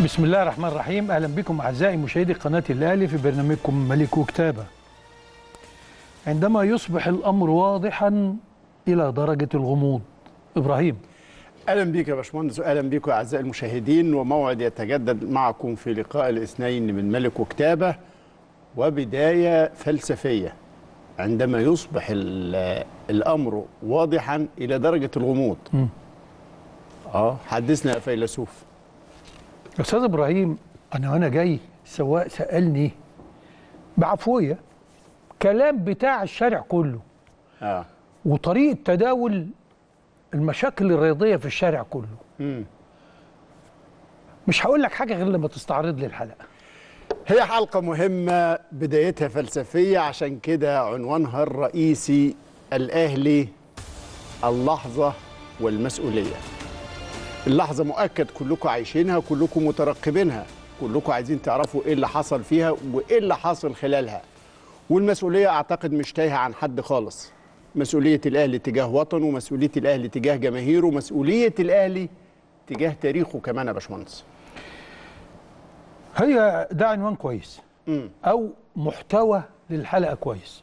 بسم الله الرحمن الرحيم. أهلا بكم أعزائي مشاهدي قناة الأهلي في برنامجكم ملك وكتابة. عندما يصبح الأمر واضحا إلى درجة الغموض. إبراهيم، اهلا بيك يا باشمهندس، واهلا بيكم اعزائي المشاهدين، وموعد يتجدد معكم في لقاء الاثنين من ملك وكتابه، وبدايه فلسفيه. عندما يصبح الامر واضحا الى درجه الغموض. حدثنا يا فيلسوف. أستاذ إبراهيم، أنا جاي السواق سألني بعفوية كلام بتاع الشارع كله وطريقة تداول المشاكل الرياضية في الشارع كله. مش هقول لك حاجة غير لما تستعرض لي الحلقة. هي حلقة مهمة بدايتها فلسفية، عشان كده عنوانها الرئيسي الأهلي اللحظة والمسؤولية. اللحظة مؤكد كلكم عايشينها، كلكم مترقبينها، كلكم عايزين تعرفوا ايه اللي حصل فيها وايه اللي حصل خلالها. والمسؤولية اعتقد مش تايهة عن حد خالص. مسؤولية الأهلي تجاه وطنه، مسؤولية الأهلي تجاه جماهيره، مسؤولية الأهلي تجاه تاريخه كمان يا باشمهندس. هي ده عنوان كويس أو محتوى للحلقة كويس.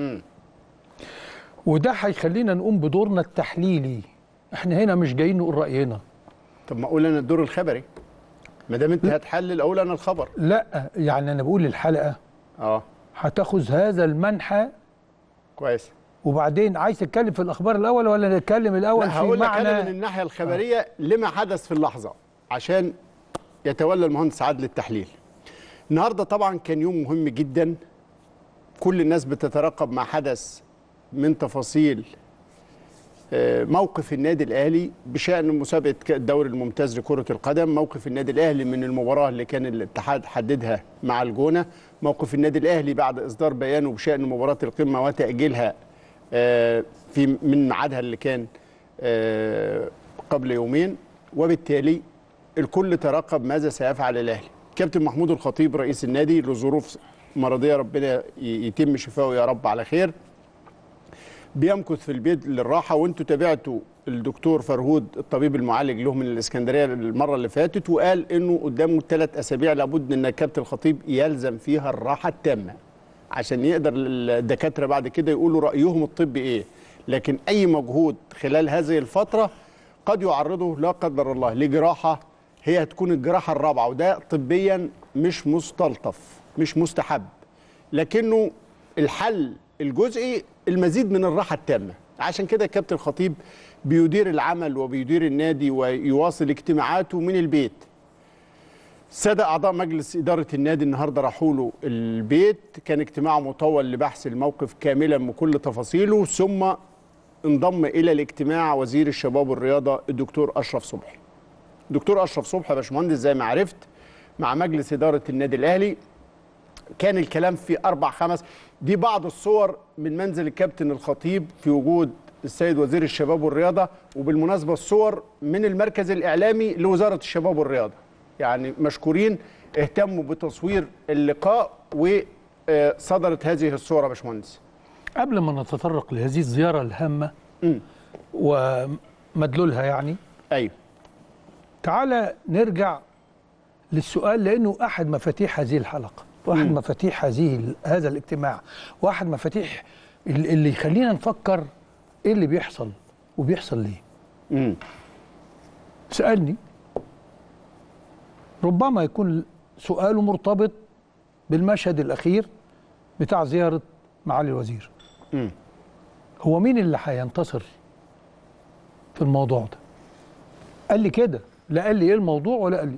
وده هيخلينا نقوم بدورنا التحليلي. احنا هنا مش جايين نقول رأينا. طب ما اقول انا الدور الخبري، ما دام انت هتحلل اقول انا الخبر. لا، يعني انا بقول الحلقة هتاخذ هذا المنحى كويس. وبعدين عايز تتكلم في الاخبار الاول ولا نتكلم الاول في هقول لك معنى انا من الناحيه الخبريه لما حدث في اللحظه عشان يتولى المهندس عادل التحليل. النهارده طبعا كان يوم مهم جدا، كل الناس بتترقب ما حدث من تفاصيل موقف النادي الاهلي بشان مسابقه الدوري الممتاز لكره القدم، موقف النادي الاهلي من المباراه اللي كان الاتحاد حددها مع الجونه، موقف النادي الاهلي بعد اصدار بيانه بشان مباراه القمه وتاجيلها في من ميعادها اللي كان قبل يومين. وبالتالي الكل ترقب ماذا سيفعل الاهلي. كابتن محمود الخطيب رئيس النادي لظروف مرضيه ربنا يتم شفائه يا رب على خير، بيمكث في البيت للراحه. وانتوا تابعتوا الدكتور فرهود الطبيب المعالج له من الاسكندريه المره اللي فاتت، وقال انه قدامه 3 أسابيع لابد ان الكابتن الخطيب يلزم فيها الراحه التامه عشان يقدر الدكاتره بعد كده يقولوا رايهم الطبي ايه. لكن اي مجهود خلال هذه الفتره قد يعرضه لا قدر الله لجراحه، هي هتكون الجراحه الرابعه، وده طبيا مش مستلطف مش مستحب، لكنه الحل الجزئي المزيد من الراحه التامه. عشان كده الكابتن الخطيب بيدير العمل وبيدير النادي ويواصل اجتماعاته من البيت. السادة أعضاء مجلس إدارة النادي النهاردة راحوا له البيت، كان اجتماع مطول لبحث الموقف كاملا بكل تفاصيله، ثم انضم إلى الاجتماع وزير الشباب والرياضة الدكتور أشرف صبحي. الدكتور أشرف صبحي يا باشمهندس زي ما عرفت مع مجلس إدارة النادي الأهلي. كان الكلام في 4-5 دي بعض الصور من منزل الكابتن الخطيب في وجود السيد وزير الشباب والرياضة، وبالمناسبة الصور من المركز الإعلامي لوزارة الشباب والرياضة، يعني مشكورين اهتموا بتصوير اللقاء وصدرت هذه الصورة. باشمهندس قبل ما نتطرق لهذه الزيارة الهامة ومدلولها يعني أيوه، تعالى نرجع للسؤال، لأنه أحد مفاتيح هذه الحلقة واحد مفاتيح هذا الاجتماع، واحد مفاتيح اللي يخلينا نفكر ايه اللي بيحصل وبيحصل ليه. سألني، ربما يكون سؤاله مرتبط بالمشهد الأخير بتاع زيارة معالي الوزير. هو مين اللي هينتصر في الموضوع ده؟ قال لي كده، لا قال لي ايه الموضوع ولا قال لي.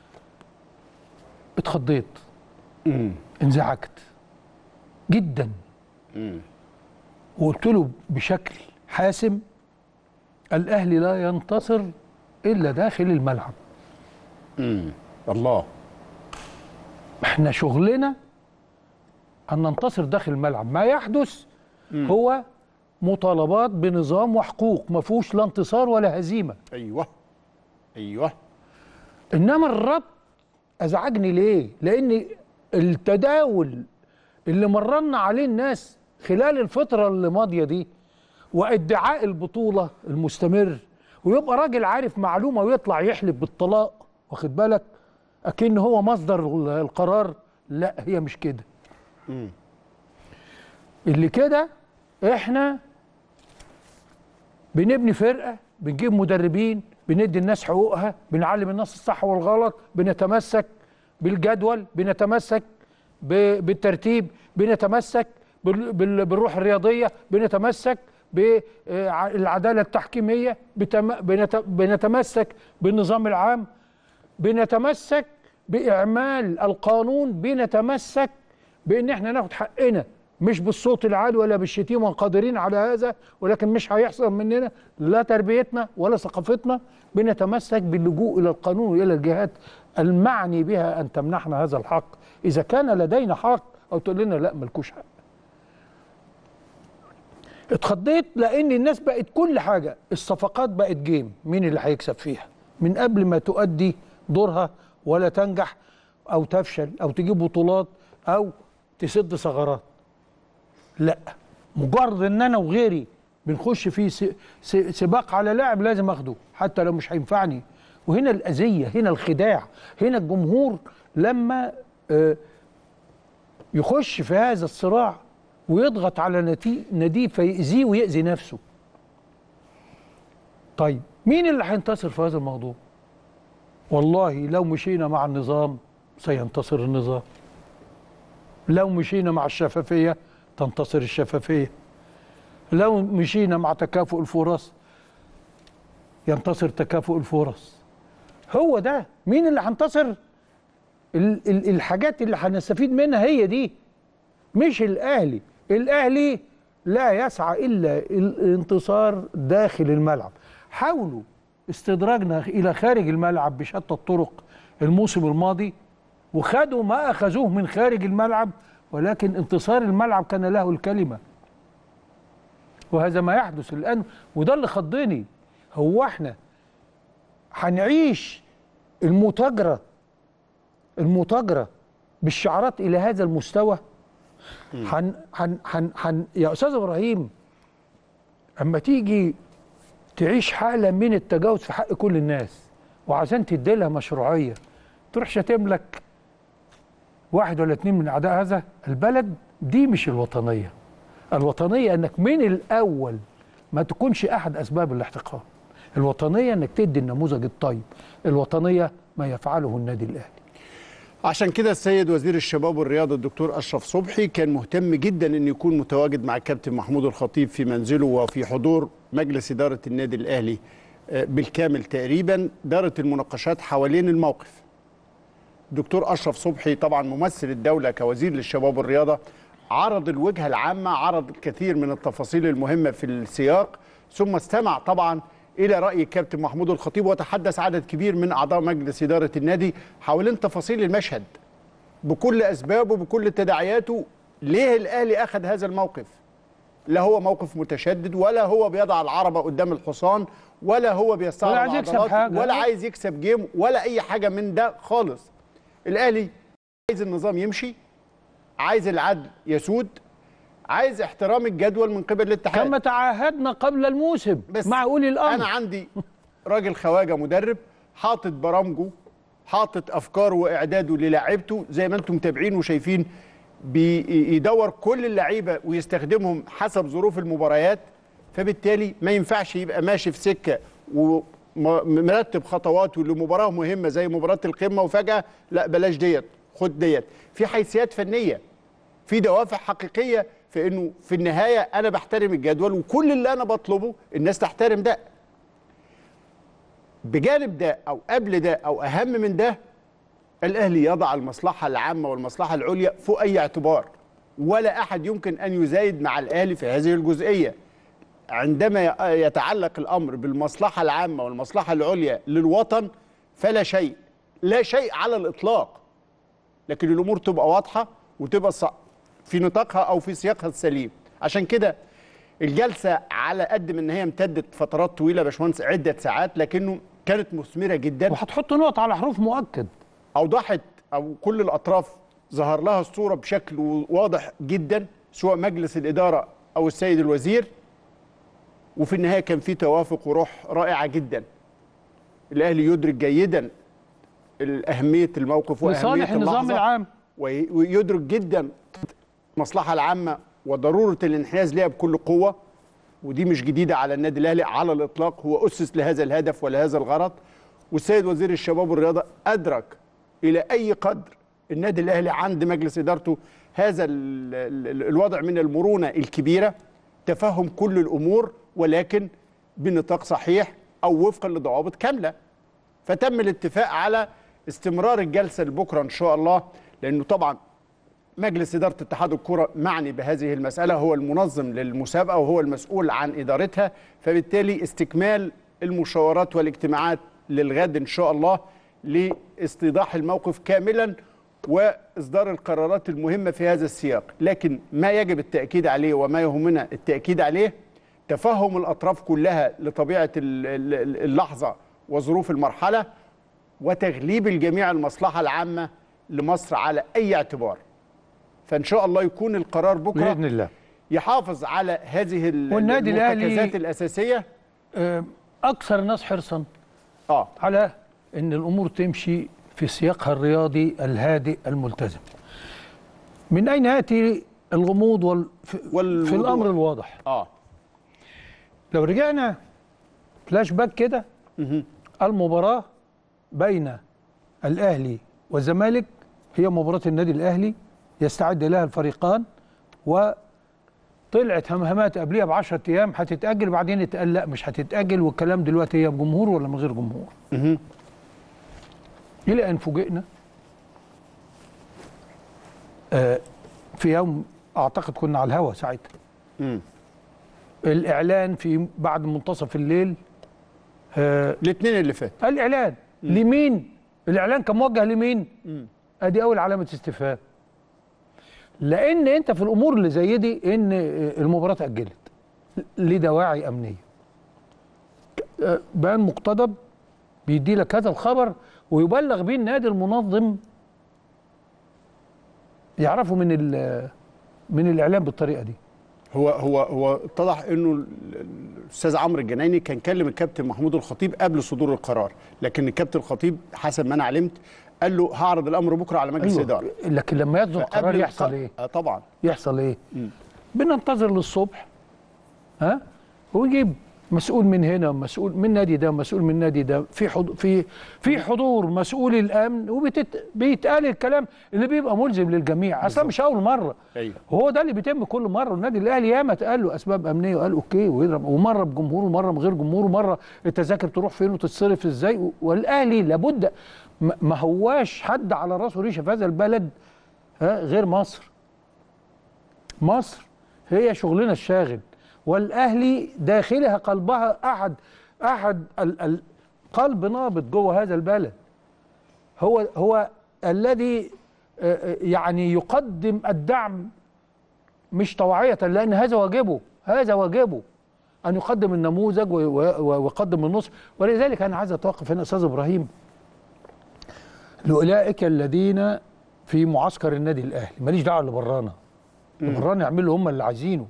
اتخضيت، انزعجت جدا، وقلت له بشكل حاسم: الأهلي لا ينتصر إلا داخل الملعب. الله، احنا شغلنا أن ننتصر داخل الملعب. ما يحدث هو مطالبات بنظام وحقوق، ما فيهوش لا انتصار ولا هزيمة. ايوه إنما الربط أزعجني ليه؟ لأن التداول اللي مرنا عليه الناس خلال الفترة اللي ماضية دي وادعاء البطولة المستمر، ويبقى راجل عارف معلومة ويطلع يحلف بالطلاق، واخد بالك؟ اكن هو مصدر القرار. لا، هي مش كده. اللي كده احنا بنبني فرقه، بنجيب مدربين، بندي الناس حقوقها، بنعلم الناس الصح والغلط، بنتمسك بالجدول، بنتمسك بالترتيب، بنتمسك بالروح الرياضيه، بنتمسك بالعداله التحكيميه، بنتمسك بالنظام العام، بنتمسك باعمال القانون، بنتمسك بان احنا ناخد حقنا مش بالصوت العالي ولا بالشتيمه، قادرين على هذا ولكن مش هيحصل مننا لا تربيتنا ولا ثقافتنا. بنتمسك باللجوء الى القانون والى الجهات المعني بها ان تمنحنا هذا الحق اذا كان لدينا حق، او تقول لنا لا ملكوش حق. اتخضيت لان الناس بقت كل حاجه، الصفقات بقت جيم، مين اللي هيكسب فيها من قبل ما تؤدي دورها ولا تنجح او تفشل او تجيب بطولات او تسد ثغرات. لا، مجرد ان انا وغيري بنخش في سباق على لاعب لازم اخده حتى لو مش هينفعني. وهنا الاذيه، هنا الخداع، هنا الجمهور لما يخش في هذا الصراع ويضغط على ناديه فيأذيه ويأذي نفسه. طيب مين اللي هينتصر في هذا الموضوع؟ والله لو مشينا مع النظام سينتصر النظام، لو مشينا مع الشفافية تنتصر الشفافية، لو مشينا مع تكافؤ الفرص ينتصر تكافؤ الفرص. هو ده مين اللي هينتصر. الحاجات اللي هنستفيد منها هي دي، مش الأهلي. الأهلي لا يسعى إلا الانتصار داخل الملعب. حاولوا استدراجنا إلى خارج الملعب بشتى الطرق الموسم الماضي وخدوا ما أخذوه من خارج الملعب، ولكن انتصار الملعب كان له الكلمة. وهذا ما يحدث الآن، وده اللي خضني. هو احنا هنعيش المتاجرة بالشعارات إلى هذا المستوى؟ يا أستاذ إبراهيم، أما تيجي تعيش حالة من التجاوز في حق كل الناس وعشان تدي لها مشروعية تروح شاتم لك واحد ولا اتنين من أعداء هذا البلد، دي مش الوطنية. الوطنية أنك من الأول ما تكونش أحد أسباب الاحتقان. الوطنية أنك تدي النموذج الطيب. الوطنية ما يفعله النادي الأهلي. عشان كده السيد وزير الشباب والرياضة الدكتور أشرف صبحي كان مهتم جدا أن يكون متواجد مع الكابتن محمود الخطيب في منزله وفي حضور مجلس إدارة النادي الأهلي بالكامل. تقريبا دارت المناقشات حوالين الموقف. الدكتور أشرف صبحي طبعا ممثل الدولة كوزير للشباب والرياضة عرض الوجهة العامة، عرض الكثير من التفاصيل المهمة في السياق، ثم استمع طبعا إلى رأي الكابتن محمود الخطيب، وتحدث عدد كبير من أعضاء مجلس إدارة النادي حوالين تفاصيل المشهد بكل أسبابه بكل تداعياته. ليه الأهلي أخذ هذا الموقف؟ لا هو موقف متشدد، ولا هو بيضع العربة قدام الحصان، ولا هو بيستعرض عضلات، ولا عايز يكسب جيم، ولا أي حاجة من ده خالص. الأهلي عايز النظام يمشي، عايز العدل يسود، عايز احترام الجدول من قبل الاتحاد كما تعاهدنا قبل الموسم مع أولي الأمر. أنا عندي راجل خواجة مدرب حاطط برامجه، حاطط أفكاره وإعداده للاعيبته زي ما أنتم متابعين وشايفين، بيدور كل اللعيبة ويستخدمهم حسب ظروف المباريات. فبالتالي ما ينفعش يبقى ماشي في سكة ومرتب خطواته لمباراة مهمة زي مباراة القمة وفجأة لا بلاش ديت خد ديت. في حيثيات فنية، في دوافع حقيقية في انه في النهايه انا بحترم الجدول، وكل اللي انا بطلبه الناس تحترم ده. بجانب ده او قبل ده او اهم من ده، الاهلي يضع المصلحه العامه والمصلحه العليا فوق اي اعتبار، ولا احد يمكن ان يزايد مع الاهلي في هذه الجزئيه. عندما يتعلق الامر بالمصلحه العامه والمصلحه العليا للوطن فلا شيء، لا شيء على الاطلاق. لكن الامور تبقى واضحه وتبقى في نطاقها او في سياقها السليم. عشان كده الجلسه على قد ما ان هي امتدت فترات طويله يا باشمهندس، عده ساعات، لكنه كانت مثمره جدا، وهتحط نقط على حروف مؤكد. اوضحت او كل الاطراف ظهر لها الصوره بشكل واضح جدا، سواء مجلس الاداره او السيد الوزير. وفي النهايه كان في توافق وروح رائعه جدا. الاهلي يدرك جيدا أهمية الموقف وأهمية لصالح النظام اللحظة، العام، ويدرك جدا المصلحة العامة وضرورة الانحياز لها بكل قوة. ودي مش جديدة على النادي الأهلي على الإطلاق، هو أسس لهذا الهدف ولهذا الغرض. والسيد وزير الشباب والرياضة أدرك إلى أي قدر النادي الأهلي عند مجلس إدارته هذا الوضع من المرونة الكبيرة، تفهم كل الأمور ولكن بنطاق صحيح أو وفقا لضوابط كاملة. فتم الاتفاق على استمرار الجلسة لبكرة إن شاء الله، لأنه طبعا مجلس إدارة اتحاد الكرة معني بهذه المسألة، هو المنظم للمسابقة وهو المسؤول عن إدارتها. فبالتالي استكمال المشاورات والاجتماعات للغد إن شاء الله لاستيضاح الموقف كاملا وإصدار القرارات المهمة في هذا السياق. لكن ما يجب التأكيد عليه وما يهمنا التأكيد عليه تفهم الأطراف كلها لطبيعة اللحظة وظروف المرحلة، وتغليب الجميع المصلحة العامة لمصر على أي اعتبار. فإن شاء الله يكون القرار بكرة بإذن الله يحافظ على هذه والنادي المرتكزات الأساسية. أكثر الناس حرصا على أن الأمور تمشي في سياقها الرياضي الهادئ الملتزم. من أين يأتي الغموض في الأمر الواضح؟ لو رجعنا فلاش باك كده، المباراة بين الأهلي والزمالك هي مباراة النادي الأهلي يستعد لها الفريقان، وطلعت همهمات قبلها ب10 أيام هتتأجل، بعدين اتقال لا مش هتتأجل، والكلام دلوقتي هي بجمهور ولا من غير جمهور. إلى أن فوجئنا في يوم أعتقد كنا على الهوا ساعتها، الإعلان في بعد منتصف الليل، الاثنين اللي فات الإعلان لمين؟ الإعلان كان موجه لمين؟ أدي أول علامة استفهام. لأن أنت في الأمور اللي زي دي إن المباراة اتأجلت لدواعي أمنية، بيان مقتضب بيدي لك هذا الخبر ويبلغ بيه النادي المنظم، يعرفوا من الإعلام بالطريقة دي. هو اتضح انه الاستاذ عمرو الجنايني كان كلم الكابتن محمود الخطيب قبل صدور القرار، لكن الكابتن الخطيب حسب ما انا علمت قال له هعرض الامر بكره على مجلس الاداره. لكن لما يصدر القرار يحصل ايه؟ طبعا يحصل ايه؟ بننتظر للصبح ويجيب مسؤول من هنا ومسؤول من نادي ده ومسؤول من نادي ده، في حضور مسؤول الامن، وبيتقال الكلام اللي بيبقى ملزم للجميع. اصلا مش اول مره، هو ده اللي بيتم كل مره. النادي الاهلي ياما اتقال له اسباب امنيه وقال اوكي ويضرب، ومره بجمهور ومره من غير جمهور، ومره التذاكر تروح فين وتتصرف ازاي. والاهلي لابد، ما هواش حد على راسه ريشه في هذا البلد غير مصر. مصر هي شغلنا الشاغل، والاهلي داخلها قلبها احد قلب نابض جوه هذا البلد، هو الذي يعني يقدم الدعم مش طوعية، لان هذا واجبه ان يقدم النموذج ويقدم النصر. ولذلك انا عايز اتوقف هنا استاذ ابراهيم لاولئك الذين في معسكر النادي الاهلي، ماليش دعوه اللي برانا، اللي برانا يعملوا هم اللي عايزينه،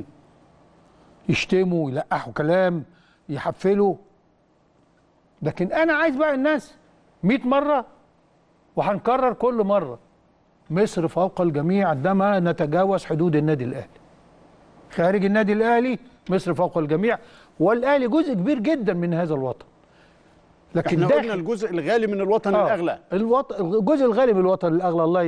يشتموا يلقحوا كلام يحفلوا. لكن انا عايز بقى الناس 100 مره وهنكرر كل مره، مصر فوق الجميع عندما نتجاوز حدود النادي الاهلي. خارج النادي الاهلي مصر فوق الجميع، والاهلي جزء كبير جدا من هذا الوطن. لكن احنا قلنا الجزء الغالي من الوطن الاغلى، الجزء الغالي من الوطن الاغلى. الله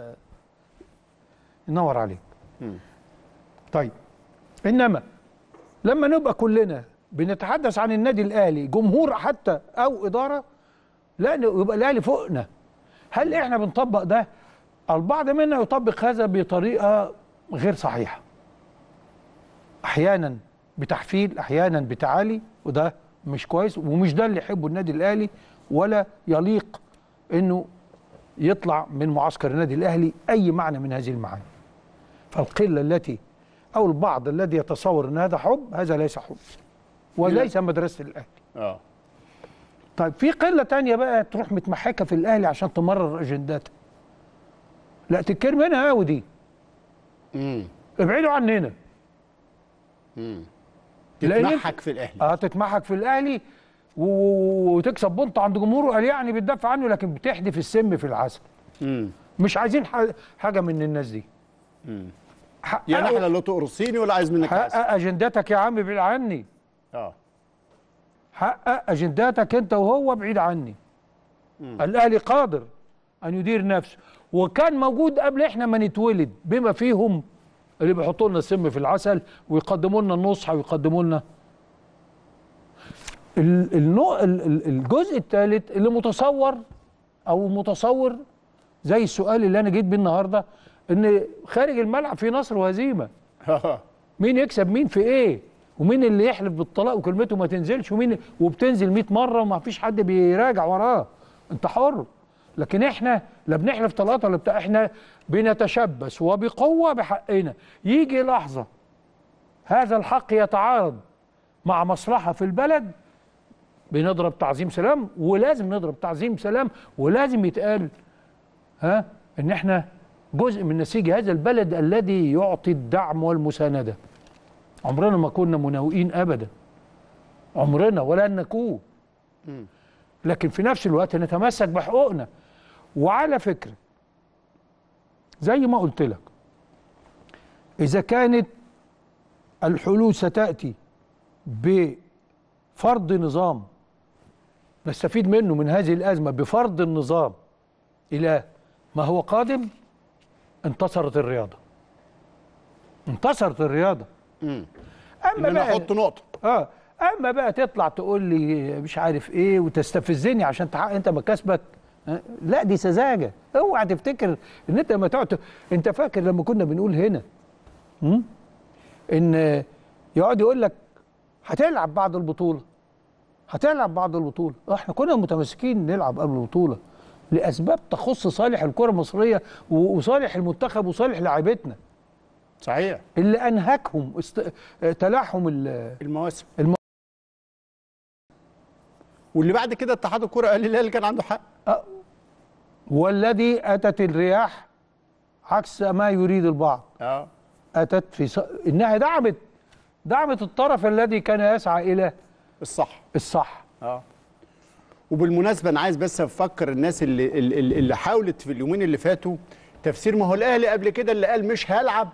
ينور عليك. طيب، انما لما نبقى كلنا بنتحدث عن النادي الاهلي جمهور حتى او اداره، لا يبقى الاهلي فوقنا. هل احنا بنطبق ده؟ البعض منا يطبق هذا بطريقه غير صحيحه، احيانا بتحفيل، احيانا بتعالي، وده مش كويس، ومش ده اللي يحبه النادي الاهلي، ولا يليق انه يطلع من معسكر النادي الاهلي اي معنى من هذه المعاني. فالقله التي او البعض الذي يتصور ان هذا حب، هذا ليس حب وليس مدرسه الاهلي. طيب في قله تانية بقى تروح متمحكه في الاهلي عشان تمرر اجنداتها، لا تتكر منها قوي دي، ابعدوا عننا. تتمحك في الاهلي، تتمحك في الاهلي وتكسب بونت عند جمهوره، قال يعني بتدافع عنه، لكن بتحدف السم في العسل. مش عايزين حاجه من الناس دي. يعني احنا لا تقرصيني ولا عايز منك عسل. حقق اجنداتك يا عم بعيد عني. حقق اجنداتك انت وهو بعيد عني. الاهلي قادر ان يدير نفسه، وكان موجود قبل احنا ما نتولد، بما فيهم اللي بيحطوا لنا السم في العسل ويقدموا لنا النصح ويقدموا لنا الجزء الثالث اللي متصور زي السؤال اللي انا جيت بيه النهارده، ان خارج الملعب في نصر وهزيمه. مين يكسب مين في ايه؟ ومين اللي يحلف بالطلاق وكلمته ما تنزلش، وبتنزل 100 مره وما فيش حد بيراجع وراه. انت حر. لكن احنا لا بنحلف طلاقات ولا بتاع، احنا بنتشبث وبقوه بحقنا. يجي لحظه هذا الحق يتعارض مع مصلحه في البلد، بنضرب تعظيم سلام، ولازم نضرب تعظيم سلام، ولازم يتقال ان احنا جزء من نسيج هذا البلد الذي يعطي الدعم والمسانده. عمرنا ما كنا مناوئين ابدا، عمرنا ولا نكون، لكن في نفس الوقت نتمسك بحقوقنا. وعلى فكره زي ما قلت لك، اذا كانت الحلول ستاتي بفرض نظام نستفيد منه من هذه الازمه، بفرض النظام الى ما هو قادم، انتصرت الرياضه. انتصرت الرياضه. اما بقى احط نقطه. اما بقى تطلع تقول لي مش عارف ايه وتستفزني عشان تحقق انت مكاسبك، لا دي سذاجه. اوعى تفتكر ان انت لما تقعد، انت فاكر لما كنا بنقول هنا ان يقعد يقول لك هتلعب بعد البطوله، هتلعب بعد البطوله. احنا كنا متمسكين نلعب قبل البطوله لاسباب تخص صالح الكره المصريه وصالح المنتخب وصالح لاعيبتنا. صحيح. اللي انهكهم تلاحم المواسم. واللي بعد كده اتحاد الكره قال الاهلي كان عنده حق. والذي اتت الرياح عكس ما يريد البعض. اتت في انها دعمت الطرف الذي كان يسعى الى الصح. وبالمناسبه انا عايز بس افكر الناس اللي حاولت في اليومين اللي فاتوا تفسير، ما هو الاهلي قبل كده اللي قال مش هلعب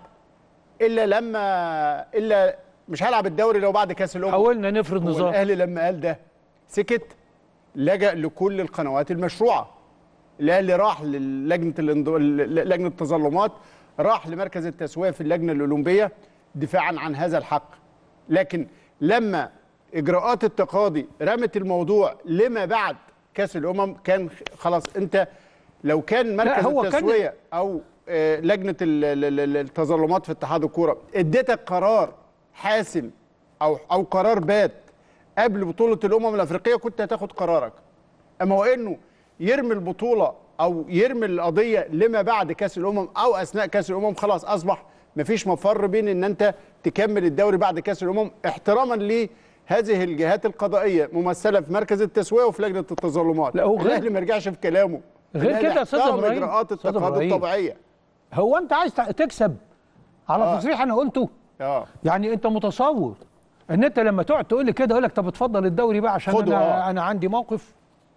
الا مش هلعب الدوري لو بعد كاس الامم. حاولنا نفرض نظام. الاهلي لما قال ده سكت، لجأ لكل القنوات المشروعه. الاهلي راح لجنه التظلمات، راح لمركز التسويه في اللجنه الاولمبيه دفاعا عن هذا الحق. لكن لما اجراءات التقاضي رمت الموضوع لما بعد كاس الامم، كان خلاص. انت لو كان مركز التسويه او لجنه التظلمات في اتحاد الكوره اديتك قرار حاسم او قرار بات قبل بطوله الامم الافريقيه، كنت هتاخد قرارك. اما هو انه يرمي البطوله او يرمي القضيه لما بعد كاس الامم او اثناء كاس الامم، خلاص اصبح مفيش مفر بين ان انت تكمل الدوري بعد كاس الامم، احتراما لهذه الجهات القضائيه ممثله في مركز التسويه وفي لجنه التظلمات. الاهلي ما رجعش في كلامه. غير كده يا استاذ ابراهيم، اجراءات التقاضي الطبيعيه. هو انت عايز تكسب على تصريح انا قلته؟ يعني انت متصور ان انت لما تقعد تقول لي كده اقول لك طب اتفضل الدوري بقى عشان انا عندي موقف؟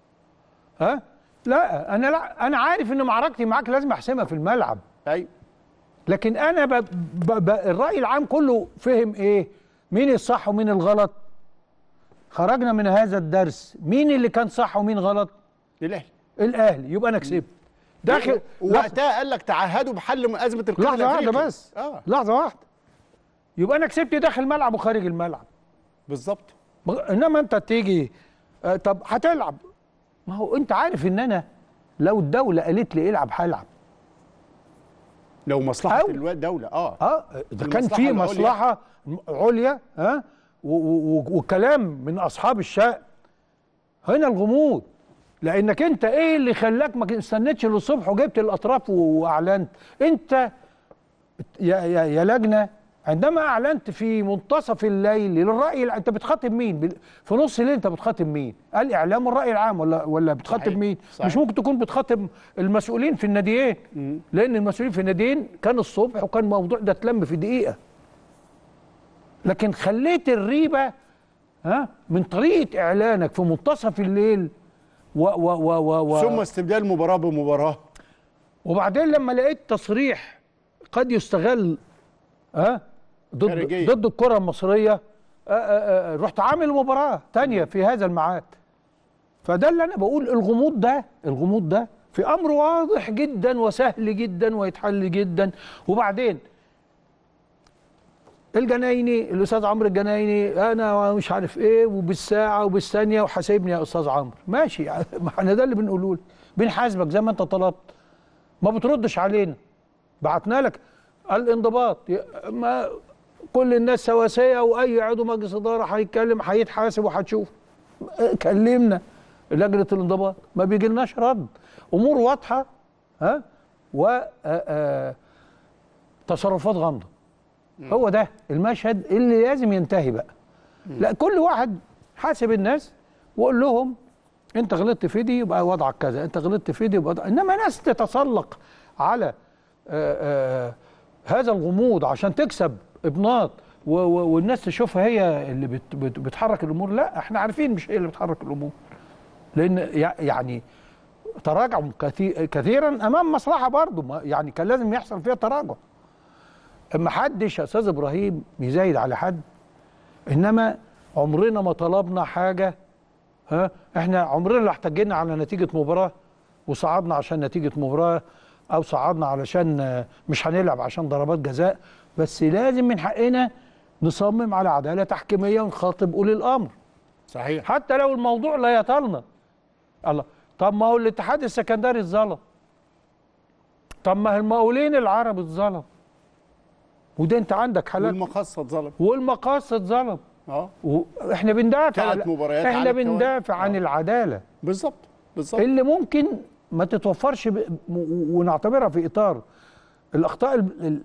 لا انا عارف ان معركتي معاك لازم احسمها في الملعب. ايوه. لكن انا الراي العام كله فهم ايه؟ مين الصح ومين الغلط؟ خرجنا من هذا الدرس مين اللي كان صح ومين غلط؟ الاهلي. يبقى انا كسبت. داخل وقتها قال لك تعهدوا بحل ازمه القرن الافريقي. لحظه واحده بس. لحظه واحده. يبقى انا كسبت داخل الملعب وخارج الملعب. بالظبط. انما انت تيجي طب هتلعب، ما هو انت عارف ان انا لو الدوله قالت لي العب هلعب. لو مصلحه الدوله اذا كان في مصلحه عليا وكلام من اصحاب الشأن، هنا الغموض. لانك انت ايه اللي خلاك ما استنيتش للصبح وجبت الاطراف واعلنت؟ انت يا لجنه عندما اعلنت في منتصف الليل للراي، انت بتخاطب مين؟ في نص الليل انت بتخاطب مين؟ الاعلام والراي العام ولا بتخاطب مين؟ صحيح. مش ممكن تكون بتخاطب المسؤولين في الناديين، لان المسؤولين في الناديين كان الصبح وكان الموضوع ده اتلم في دقيقه. لكن خليت الريبه من طريقه اعلانك في منتصف الليل ثم استبدال مباراه بمباراه. وبعدين لما لقيت تصريح قد يستغل ضد الكره المصريه، رحت عامل مباراه تانية في هذا الميعاد. فده اللي انا بقول، الغموض ده في امر واضح جدا وسهل جدا ويتحل جدا. وبعدين الجنايني، الاستاذ عمرو الجنايني، انا مش عارف ايه وبالساعه وبالثانيه وحاسبني يا استاذ عمرو. ماشي، ما احنا ده اللي بنقوله لك، بنحاسبك زي ما انت طلبت، ما بتردش علينا. بعتنا لك الانضباط، ما كل الناس سواسيه، واي عضو مجلس اداره هيتكلم هيتحاسب وهتشوف. كلمنا لجنه الانضباط، ما بيجيلناش رد. امور واضحه و تصرفات غامضه. هو ده المشهد اللي لازم ينتهي بقى. لا، كل واحد حاسب الناس وقول لهم انت غلطت في دي يبقى وضعك كذا، انت غلطت في دي يبقى انما ناس تتسلق على هذا الغموض عشان تكسب ابناط والناس تشوفها هي اللي بتحرك الامور. لا، احنا عارفين مش هي اللي بتحرك الامور، لان يعني تراجعوا كثيرا امام مصلحه برضه، يعني كان لازم يحصل فيها تراجع. ما حدش يا استاذ ابراهيم يزايد على حد، انما عمرنا ما طلبنا حاجه. احنا عمرنا لا احتجنا على نتيجه مباراه وصعدنا عشان نتيجه مباراه، او صعدنا علشان مش هنلعب عشان ضربات جزاء. بس لازم من حقنا نصمم على عداله تحكيميه ونخاطب اولي الامر. صحيح. حتى لو الموضوع لا يطالنا. الله، طب ما هو الاتحاد السكندري اتظلم، طب ما المقاولين العرب اتظلم، وده انت عندك حالات، والمقاصة اتظلم. واحنا بندافع 3 مباريات، احنا بندافع عن العداله. بالظبط اللي ممكن ما تتوفرش ونعتبرها في اطار الاخطاء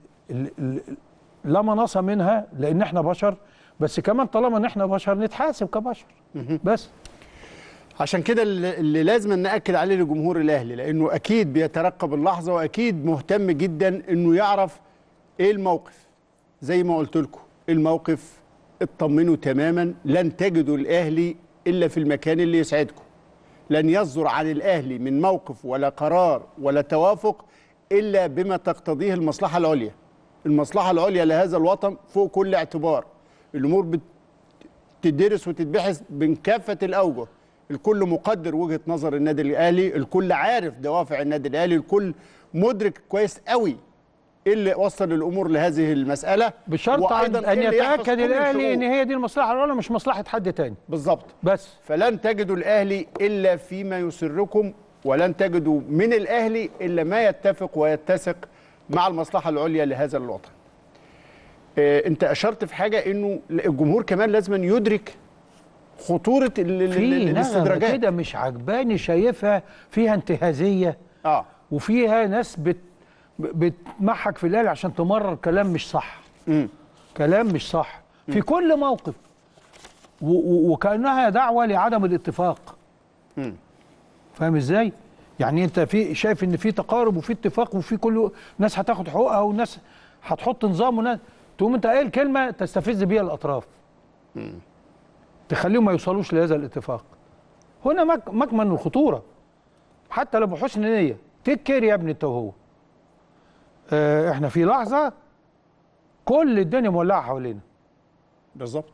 لا مناص منها، لان احنا بشر. بس كمان طالما ان احنا بشر نتحاسب كبشر. بس عشان كده اللي لازم نأكد عليه لجمهور الاهلي، لانه اكيد بيترقب اللحظه واكيد مهتم جدا انه يعرف ايه الموقف. زي ما قلت لكم الموقف، اطمنوا تماما، لن تجدوا الاهلي الا في المكان اللي يسعدكم. لن يصدر عن الاهلي من موقف ولا قرار ولا توافق الا بما تقتضيه المصلحه العليا. المصلحه العليا لهذا الوطن فوق كل اعتبار. الامور بتدرس وتتبحث من كافه الاوجه. الكل مقدر وجهه نظر النادي الاهلي، الكل عارف دوافع النادي الاهلي، الكل مدرك كويس قوي ايه اللي وصل الامور لهذه المساله، بشرط ان يتاكد الاهلي ان هي دي المصلحه الاولى مش مصلحه حد تاني. بالظبط. بس فلن تجدوا الاهلي الا فيما يسركم، ولن تجدوا من الاهلي الا ما يتفق ويتسق مع المصلحه العليا لهذا الوطن. انت اشرت في حاجه، انه الجمهور كمان لازم يدرك خطوره الاستدراجات. في كده مش عجباني، شايفها فيها انتهازيه، وفيها ناس بتمحك في الاهلي عشان تمرر كلام مش صح. كلام مش صح في كل موقف، وكانها دعوه لعدم الاتفاق. فاهم ازاي؟ يعني انت شايف ان في تقارب وفي اتفاق وفي كل ناس هتاخد حقوقها وناس هتحط نظام وناس، تقوم انت قايل كلمه تستفز بيها الاطراف، تخليهم ما يوصلوش لهذا الاتفاق. هنا مكمن الخطوره، حتى لو بحسن نيه. تكر يا ابني انت وهو. احنا في لحظه كل الدنيا مولعه حوالينا. بالظبط.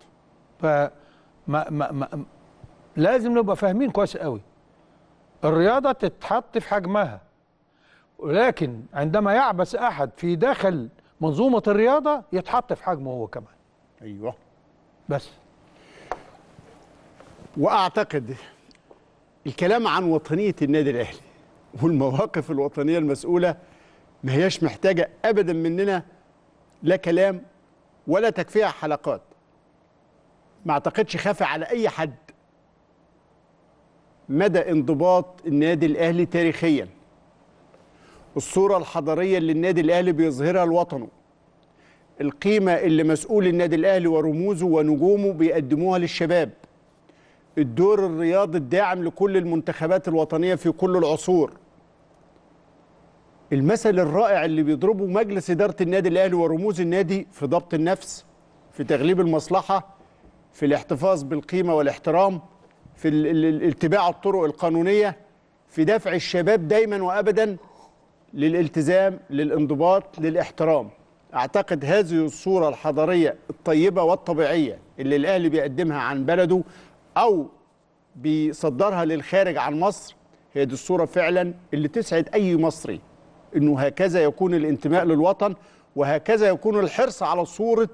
لازم نبقى فاهمين كويس قوي. الرياضه تتحط في حجمها، ولكن عندما يعبث احد في داخل منظومه الرياضه يتحط في حجمه هو كمان. ايوه. بس واعتقد الكلام عن وطنيه النادي الاهلي والمواقف الوطنيه المسؤوله ما هياش محتاجه ابدا مننا لا كلام ولا تكفيها حلقات. ما اعتقدش خافي على اي حد مدى انضباط النادي الاهلي تاريخيا، الصوره الحضاريه اللي النادي الاهلي بيظهرها لوطنه، القيمه اللي مسؤول النادي الاهلي ورموزه ونجومه بيقدموها للشباب، الدور الرياضي الداعم لكل المنتخبات الوطنيه في كل العصور، المثل الرائع اللي بيضربه مجلس إدارة النادي الأهلي ورموز النادي في ضبط النفس، في تغليب المصلحة، في الاحتفاظ بالقيمة والاحترام، في اتباع الطرق القانونية، في دفع الشباب دايما وأبدا للالتزام، للانضباط، للاحترام. أعتقد هذه الصورة الحضارية الطيبة والطبيعية اللي الأهلي بيقدمها عن بلده أو بيصدرها للخارج عن مصر، هي دي الصورة فعلا اللي تسعد أي مصري، إنه هكذا يكون الانتماء للوطن، وهكذا يكون الحرص على صورة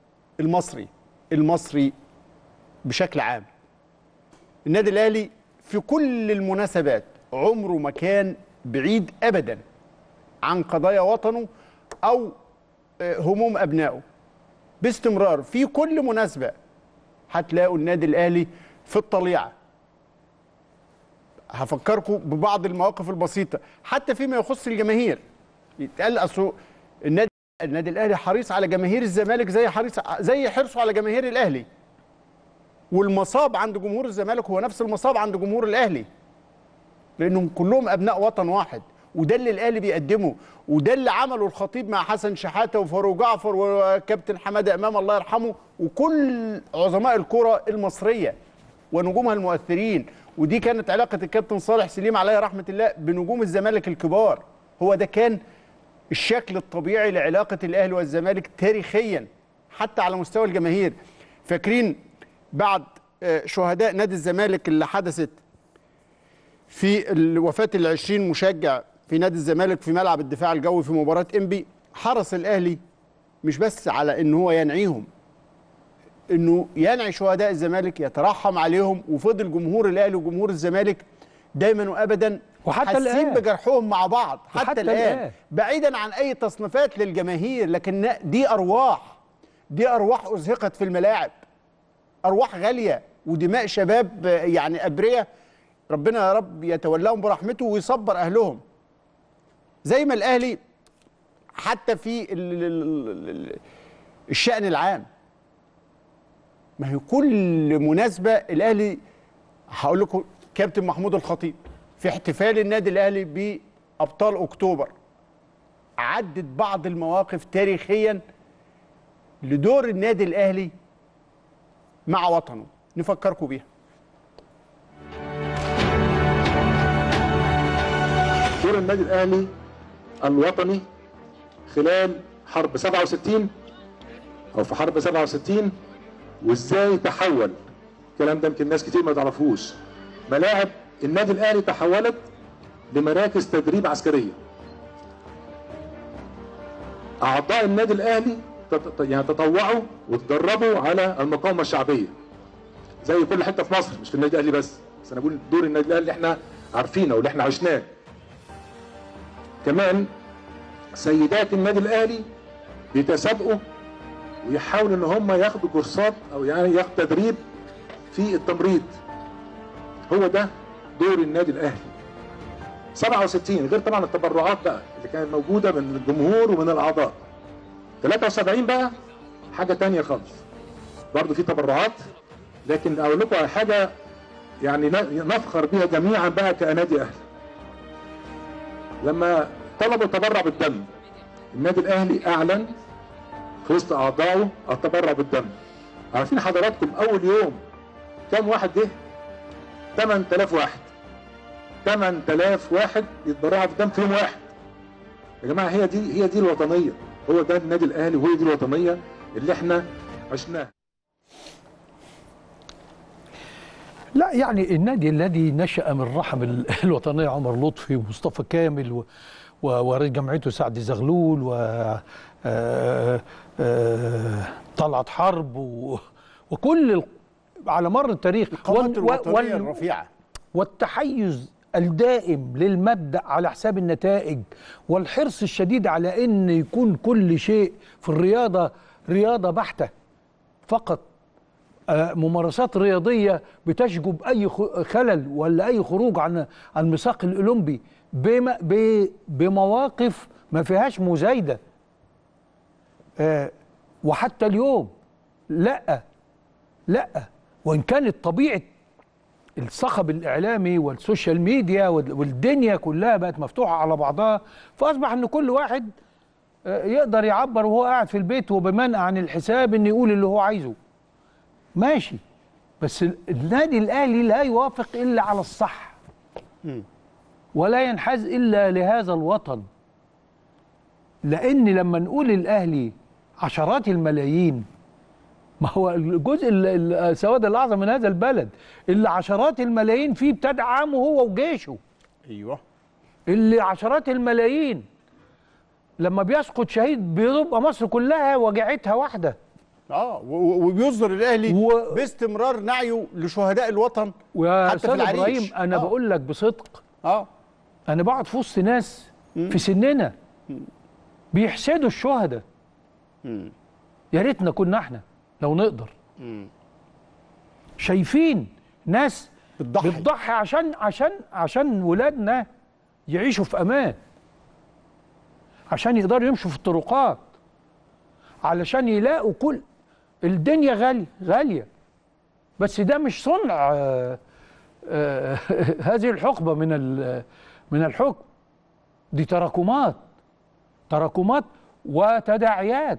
المصري بشكل عام. النادي الأهلي في كل المناسبات عمره ما كان بعيد أبدا عن قضايا وطنه أو هموم أبنائه. باستمرار في كل مناسبة هتلاقوا النادي الأهلي في الطليعة. هفكركم ببعض المواقف البسيطة حتى فيما يخص الجماهير. يتقال أصله النادي الأهلي حريص على جماهير الزمالك زي حرصه على جماهير الأهلي، والمصاب عند جمهور الزمالك هو نفس المصاب عند جمهور الأهلي، لأنهم كلهم أبناء وطن واحد. وده اللي الأهلي بيقدمه، وده اللي عمله الخطيب مع حسن شحاتة وفاروق جعفر وكابتن حمادة إمام الله يرحمه وكل عظماء الكرة المصرية ونجومها المؤثرين. ودي كانت علاقة الكابتن صالح سليم عليه رحمة الله بنجوم الزمالك الكبار. هو ده كان الشكل الطبيعي لعلاقة الأهلي والزمالك تاريخيا حتى على مستوى الجماهير. فاكرين بعد شهداء نادي الزمالك اللي حدثت في وفاة ال20 مشجع في نادي الزمالك في ملعب الدفاع الجوي في مباراة إنبي، حرص الأهلي مش بس على إن هو ينعيهم، إنه ينعي شهداء الزمالك، يترحم عليهم، وفضل جمهور الأهلي وجمهور الزمالك دايما وأبدا وحتى حاسين بجرحهم مع بعض حتى الآن، بعيدا عن أي تصنيفات للجماهير. لكن دي أرواح أزهقت في الملاعب، أرواح غالية ودماء شباب يعني أبرياء، ربنا يا رب يتولاهم برحمته ويصبر أهلهم. زي ما الأهلي حتى في الشأن العام، ما هي كل مناسبة الأهلي، هقول لكم كابتن محمود الخطيب في احتفال النادي الأهلي بأبطال أكتوبر عدت بعض المواقف تاريخيا لدور النادي الأهلي مع وطنه، نفكركم بيها. دور النادي الأهلي الوطني خلال حرب 67 أو في حرب 67، وإزاي تحول، الكلام ده يمكن ناس كتير ما تعرفوش، ملاعب النادي الأهلي تحولت لمراكز تدريب عسكرية. أعضاء النادي الأهلي يعني تطوعوا وتدربوا على المقاومة الشعبية زي كل حتة في مصر، مش في النادي الأهلي بس أنا بقول دور النادي الأهلي اللي احنا عارفينه واللي احنا عشناه. كمان سيدات النادي الأهلي بيتسابقوا ويحاولوا ان هم ياخدوا كورسات او يعني ياخدوا تدريب في التمريض. هو ده دور النادي الاهلي. 67 غير طبعا التبرعات بقى اللي كانت موجوده من الجمهور ومن الاعضاء. 73 بقى حاجه ثانيه خالص، برضه في تبرعات، لكن اقول لكم على حاجه يعني نفخر بها جميعا بقى كنادي اهلي. لما طلبوا التبرع بالدم، النادي الاهلي اعلن في وسط اعضائه التبرع بالدم. عارفين حضراتكم اول يوم كم واحد جه؟ 8000 واحد. 8000 واحد يتبرعوا بالدم في يوم واحد. يا جماعه هي دي الوطنيه، هو ده النادي الاهلي وهي دي الوطنيه اللي احنا عشناها. لا يعني النادي الذي نشأ من رحم الوطنيه عمر لطفي ومصطفى كامل ورئيس جمعيته سعد زغلول طلعت حرب وكل على مر التاريخ القامات الوطنية الرفيعة والتحيز الدائم للمبدأ على حساب النتائج والحرص الشديد على ان يكون كل شيء في الرياضة رياضة بحتة فقط، ممارسات رياضية بتشجب أي خلل ولا أي خروج عن الميثاق الأولمبي بمواقف ما فيهاش مزايدة. وحتى اليوم لا وإن كانت طبيعة الصخب الإعلامي والسوشيال ميديا والدنيا كلها بقت مفتوحة على بعضها، فأصبح أن كل واحد يقدر يعبر وهو قاعد في البيت وبمنع عن الحساب أن يقول اللي هو عايزه. ماشي، بس النادي الاهلي لا يوافق الا على الصح ولا ينحاز الا لهذا الوطن. لان لما نقول الاهلي عشرات الملايين، ما هو الجزء السواد الاعظم من هذا البلد اللي عشرات الملايين فيه بتدعمه هو وجيشه. ايوه، اللي عشرات الملايين لما بيسقط شهيد بيبقى مصر كلها وجعتها واحده. وبيصدر الاهلي باستمرار نعيه لشهداء الوطن. ويا حتى في استاذ العريش ابراهيم انا بقول لك بصدق، انا بقعد في وسط ناس في سننا بيحسدوا الشهداء. يا ريتنا كنا احنا لو نقدر. شايفين ناس بتضحي عشان ولادنا يعيشوا في امان، عشان يقدروا يمشوا في الطرقات، علشان يلاقوا كل الدنيا غاليه. بس ده مش صنع هذه الحقبه من الحكم. دي تراكمات وتداعيات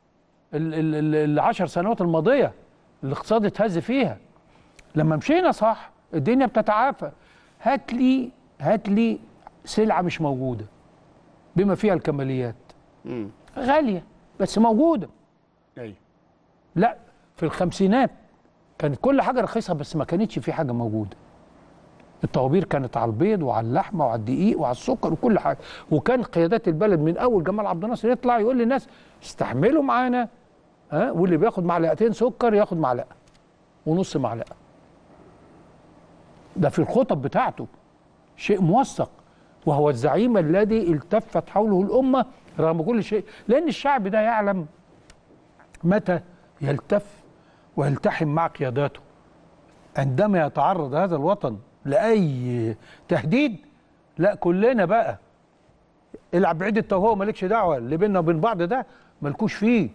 ال10 سنوات الماضيه الاقتصاد اتهز فيها. لما مشينا صح الدنيا بتتعافى. هات لي سلعه مش موجوده بما فيها الكماليات، غاليه بس موجوده. ايوه، لا في الخمسينات كانت كل حاجه رخيصه بس ما كانتش في حاجه موجوده. الطوابير كانت على البيض وعلى اللحمه وعلى الدقيق وعلى السكر وكل حاجه. وكان قيادات البلد من اول جمال عبد الناصر يطلع يقول للناس استحملوا معانا، واللي بياخد معلقتين سكر ياخد معلقه ونص معلقه. ده في الخطب بتاعته شيء موثق، وهو الزعيم الذي التفت حوله الامه رغم كل شيء. لان الشعب ده يعلم متى يلتف ويلتحم مع قياداته. عندما يتعرض هذا الوطن لأي تهديد، لا كلنا بقى العب بعيد انت وهو، مالكش دعوه، اللي بيننا وبين بعض ده مالكوش فيه.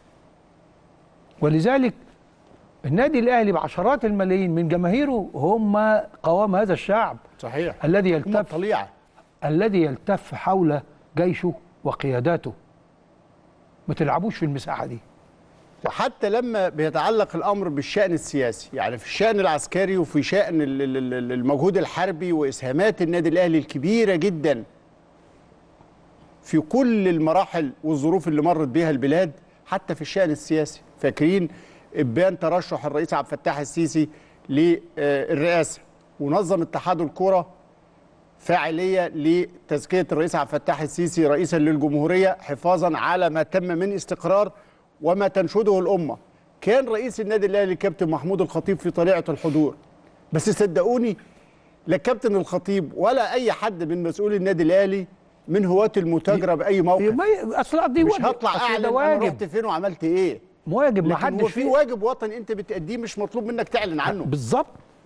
ولذلك النادي الاهلي بعشرات الملايين من جماهيره هم قوام هذا الشعب. صحيح، الذي يلتف حول جيشه وقياداته. ما تلعبوش في المساحه دي. وحتى لما بيتعلق الامر بالشان السياسي، يعني في الشان العسكري وفي شان المجهود الحربي واسهامات النادي الاهلي الكبيره جدا في كل المراحل والظروف اللي مرت بها البلاد. حتى في الشان السياسي فاكرين ابان ترشح الرئيس عبد الفتاح السيسي للرئاسه، ونظم اتحاد الكره فاعليه لتزكيه الرئيس عبد الفتاح السيسي رئيسا للجمهوريه حفاظا على ما تم من استقرار وما تنشده الأمة. كان رئيس النادي الأهلي الكابتن محمود الخطيب في طليعة الحضور. بس صدقوني لا الكابتن الخطيب ولا أي حد من مسؤولي النادي الأهلي من هواة المتاجرة بأي موقف. أصل دي مش هطلع أعلن أنا رحت فين وعملت إيه. واجب، ما حدش. وفي واجب وطني أنت بتأديه مش مطلوب منك تعلن عنه. بالظبط.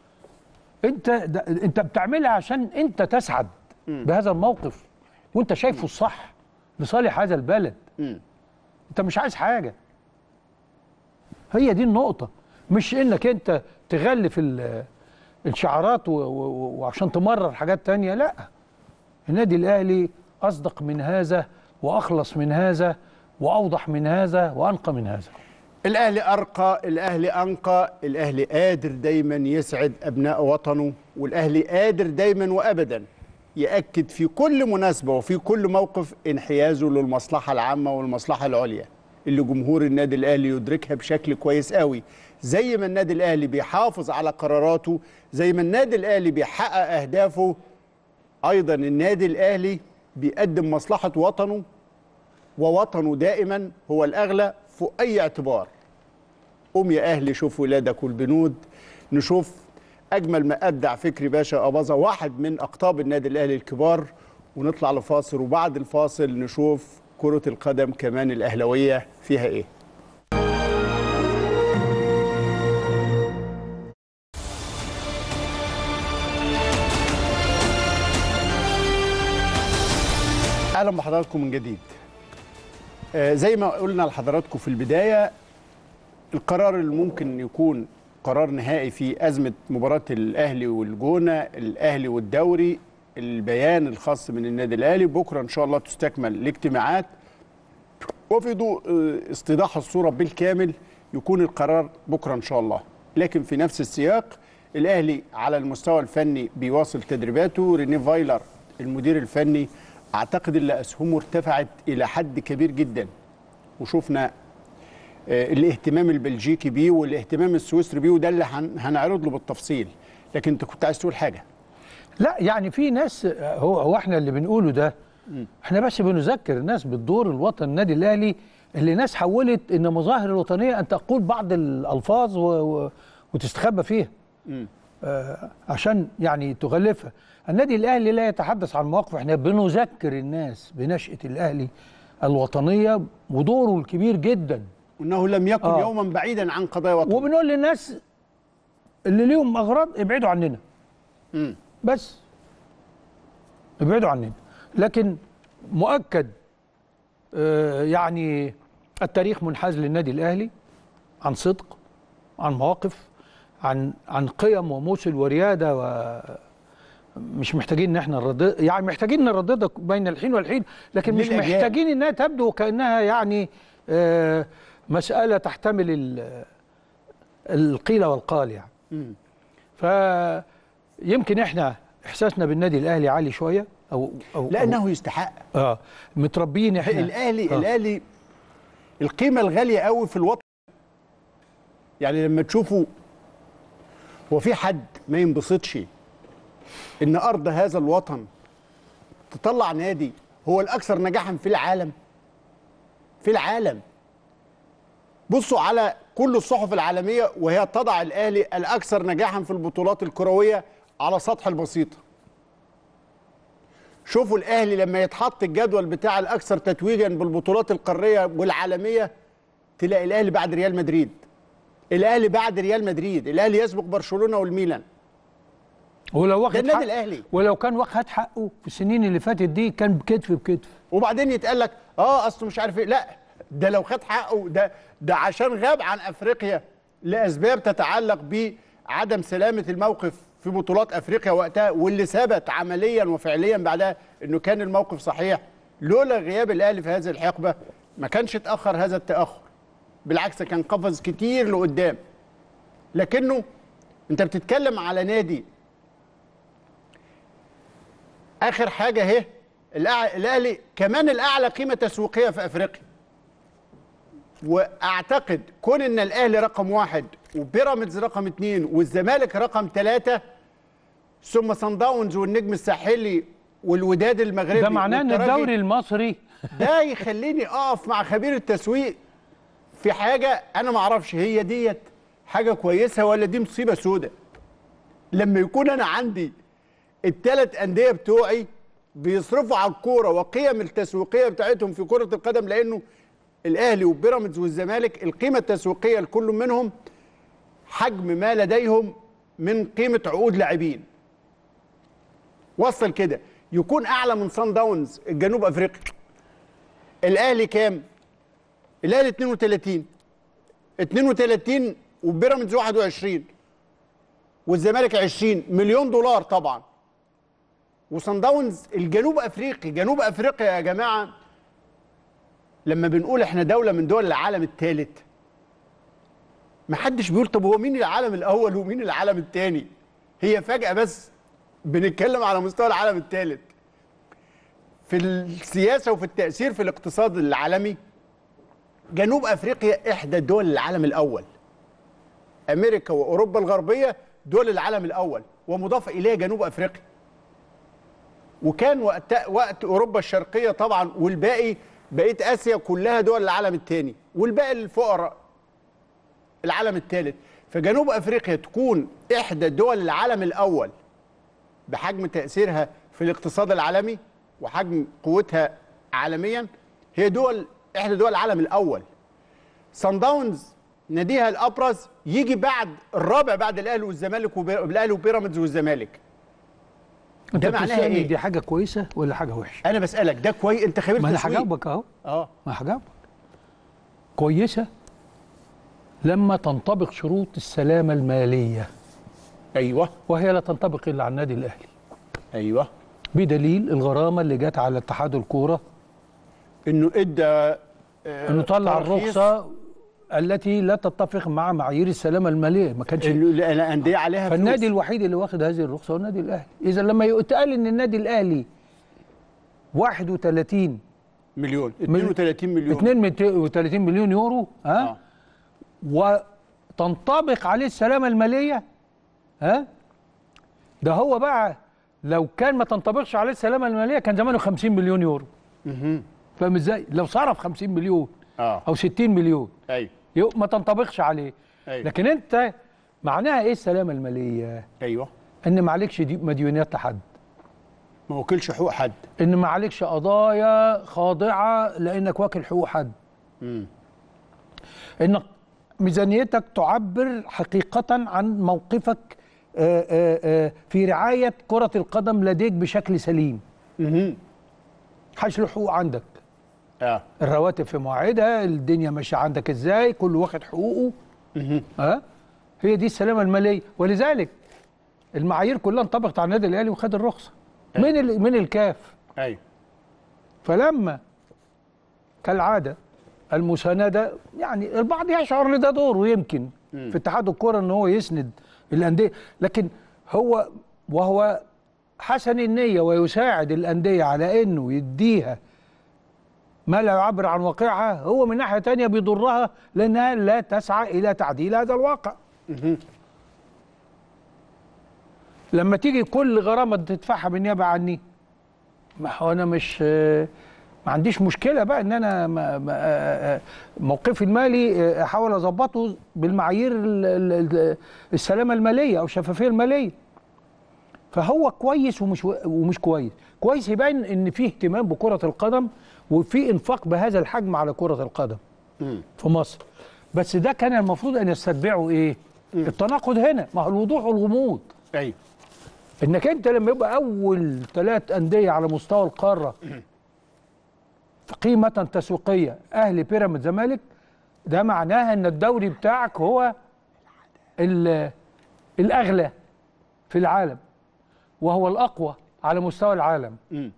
أنت بتعملها عشان أنت تسعد بهذا الموقف وأنت شايفه الصح لصالح هذا البلد. أنت مش عايز حاجة. هي دي النقطة، مش انك انت تغلف الشعارات وعشان تمرر حاجات تانية. لا، النادي الاهلي اصدق من هذا واخلص من هذا واوضح من هذا وانقى من هذا. الاهلي ارقى، الاهلي انقى، الاهلي قادر دايما يسعد ابناء وطنه، والاهلي قادر دايما وابدا يأكد في كل مناسبة وفي كل موقف انحيازه للمصلحة العامة والمصلحة العليا اللي جمهور النادي الأهلي يدركها بشكل كويس قوي. زي ما النادي الأهلي بيحافظ على قراراته، زي ما النادي الأهلي بيحقق أهدافه، أيضا النادي الأهلي بيقدم مصلحة وطنه، ووطنه دائما هو الأغلى فوق أي اعتبار. قوم يا أهلي شوف ولادك والبنود. نشوف أجمل ما أبدع فكري باشا أباظة، واحد من أقطاب النادي الأهلي الكبار، ونطلع لفاصل، وبعد الفاصل نشوف كرة القدم كمان الأهلوية فيها إيه. أهلا بحضراتكم من جديد. زي ما قلنا لحضراتكم في البداية، القرار اللي ممكن يكون قرار نهائي في أزمة مباراة الأهلي والجونة، الأهلي والدوري، البيان الخاص من النادي الأهلي. بكرة إن شاء الله تستكمل الاجتماعات، وفي ضوء استيضاح الصورة بالكامل يكون القرار بكره ان شاء الله. لكن في نفس السياق الاهلي على المستوى الفني بيواصل تدريباته. رينيه فايلر المدير الفني اعتقد ان اسهمه ارتفعت الى حد كبير جدا، وشفنا الاهتمام البلجيكي بيه والاهتمام السويسري بيه، وده اللي هنعرض له بالتفصيل. لكن انت كنت عايز تقول حاجه؟ لا يعني في ناس، هو احنا اللي بنقوله ده احنا بس بنذكر الناس بالدور الوطني النادي الاهلي، اللي ناس حولت ان مظاهر الوطنيه ان تقول بعض الالفاظ وتستخبى فيها عشان يعني تغلفها. النادي الاهلي لا يتحدث عن مواقف، احنا بنذكر الناس بنشأة الاهلي الوطنيه ودوره الكبير جدا، وانه لم يكن يوما بعيدا عن قضايا وطن، وبنقول للناس اللي ليهم اغراض ابعدوا عننا. بس ابعدوا عننا. لكن مؤكد يعني التاريخ منحاز للنادي الاهلي عن صدق، عن مواقف، عن قيم ومثل ورياده، ومش محتاجين ان احنا نردد، يعني محتاجين نرددها بين الحين والحين، لكن مش محتاجين انها تبدو كانها يعني مساله تحتمل القيل والقال يعني. فيمكن احنا احساسنا بالنادي الاهلي عالي شويه او لانه يستحق. متربيين احنا الاهلي القيمه الغاليه قوي في الوطن. يعني لما تشوفوا، هو في حد ما ينبسطش ان ارض هذا الوطن تطلع نادي هو الاكثر نجاحا في العالم؟ في العالم. بصوا على كل الصحف العالميه وهي تضع الاهلي الاكثر نجاحا في البطولات الكرويه على سطح البسيطه. شوفوا الاهلي لما يتحط الجدول بتاع الاكثر تتويجا بالبطولات القاريه والعالميه، تلاقي الاهلي بعد ريال مدريد. الاهلي بعد ريال مدريد، الاهلي يسبق برشلونه والميلان. ولو واخد النادي الاهلي، ولو كان واخد حقه في السنين اللي فاتت دي كان بكتف بكتف. وبعدين يتقال لك اصله مش عارف ايه. لا، ده لو خد حقه ده عشان غاب عن افريقيا لاسباب تتعلق بعدم سلامه الموقف في بطولات افريقيا وقتها، واللي ثبت عمليا وفعليا بعدها انه كان الموقف صحيح. لولا غياب الاهلي في هذه الحقبه ما كانش اتاخر هذا التاخر، بالعكس كان قفز كتير لقدام. لكنه انت بتتكلم على نادي اخر حاجه اهي، الاهلي كمان الاعلى قيمه تسويقيه في افريقيا. واعتقد كون ان الاهلي رقم 1 وبيراميدز رقم 2 والزمالك رقم 3 ثم صن داونز والنجم الساحلي والوداد المغربي، ده معناه ان الدوري المصري ده يخليني اقف مع خبير التسويق في حاجه انا ما اعرفش هي ديت حاجه كويسه ولا دي مصيبه سوداء. لما يكون انا عندي الثلاث انديه بتوعي بيصرفوا على الكوره وقيم التسويقيه بتاعتهم في كره القدم، لانه الاهلي وبيراميدز والزمالك القيمه التسويقيه لكل منهم حجم ما لديهم من قيمه عقود لاعبين. وصل كده يكون اعلى من صن داونز الجنوب افريقيا. الاهلي كام؟ الاهلي 32 وبيراميدز 21 والزمالك 20 مليون دولار طبعا. وصن داونز الجنوب افريقي، جنوب افريقيا يا جماعه لما بنقول احنا دوله من دول العالم الثالث، محدش بيقول طب هو مين العالم الاول ومين العالم الثاني؟ هي فجاه بس بنتكلم على مستوى العالم الثالث. في السياسه وفي التاثير في الاقتصاد العالمي جنوب افريقيا احدى دول العالم الاول. امريكا واوروبا الغربيه دول العالم الاول، ومضاف اليها جنوب افريقيا. وكان وقت اوروبا الشرقيه طبعا، والباقي بقيه اسيا كلها دول العالم الثاني، والباقي الفقراء العالم الثالث. فجنوب افريقيا تكون احدى دول العالم الاول بحجم تاثيرها في الاقتصاد العالمي وحجم قوتها عالميا، هي احدى دول العالم الاول. صن داونز ناديها الابرز يجي بعد الرابع بعد الاهلي والزمالك والاهلي وبيراميدز والزمالك. ده معناها ايه؟ دي حاجه كويسه ولا حاجه وحشه؟ انا بسالك ده كويس، انت خبير تسويق. ما انا هجاوبك اهو. ما هجاوبك. كويسه لما تنطبق شروط السلامه الماليه. ايوه. وهي لا تنطبق الا على النادي الاهلي. ايوه. بدليل الغرامه اللي جت على اتحاد الكوره انه ادى انه طلع الرخصه التي لا تتفق مع معايير السلامه الماليه، ما كانش الانديه عليها فلوس. فالنادي الوحيد اللي واخد هذه الرخصه هو النادي الاهلي. اذا لما يتقال ان النادي الاهلي 31 مليون 32 مليون 32 مليون يورو وتنطبق عليه السلامه الماليه، ده هو بقى لو كان ما تنطبقش عليه السلامه الماليه كان زمانه 50 مليون يورو. فاهم ازاي؟ لو صرف 50 مليون او 60 مليون ايوه ما تنطبقش عليه. أيوة. لكن انت معناها ايه السلامه الماليه؟ ايوه ان ما عليكش مديونيات لحد، ما وكلش حقوق حد، ان ما عليكش قضايا خاضعه لانك واكل حقوق حد، ان ميزانيتك تعبر حقيقه عن موقفك في رعايه كره القدم لديك بشكل سليم. حاجه له حقوق عندك، الرواتب في مواعيدها، الدنيا ماشيه عندك ازاي، كل واخد حقوقه. هي دي السلامه الماليه. ولذلك المعايير كلها انطبقت على النادي الاهلي وخد الرخصه من الكاف. ايوه فلما كالعاده المسانده، يعني البعض يشعر ان ده دوره يمكن في اتحاد الكره ان هو يسند الانديه، لكن وهو حسن النيه ويساعد الانديه على انه يديها ما لا يعبر عن واقعها، هو من ناحيه ثانيه بيضرها لانها لا تسعى الى تعديل هذا الواقع. لما تيجي كل غرامه تدفعها بالنيابه عني، ما هو انا مش ما عنديش مشكله بقى ان انا موقفي المالي احاول اظبطه بالمعايير السلامه الماليه او الشفافيه الماليه. فهو كويس ومش كويس. كويس يبين ان في اهتمام بكره القدم وفي انفاق بهذا الحجم على كره القدم في مصر. بس ده كان المفروض ان يستتبعه ايه؟ التناقض هنا، ما هو الوضوح والغموض. ايوه انك انت لما يبقى اول 3 انديه على مستوى القاره قيمه تسويقيه اهلي بيراميدز زمالك، ده معناها ان الدوري بتاعك هو الاغلى في العالم وهو الاقوى على مستوى العالم.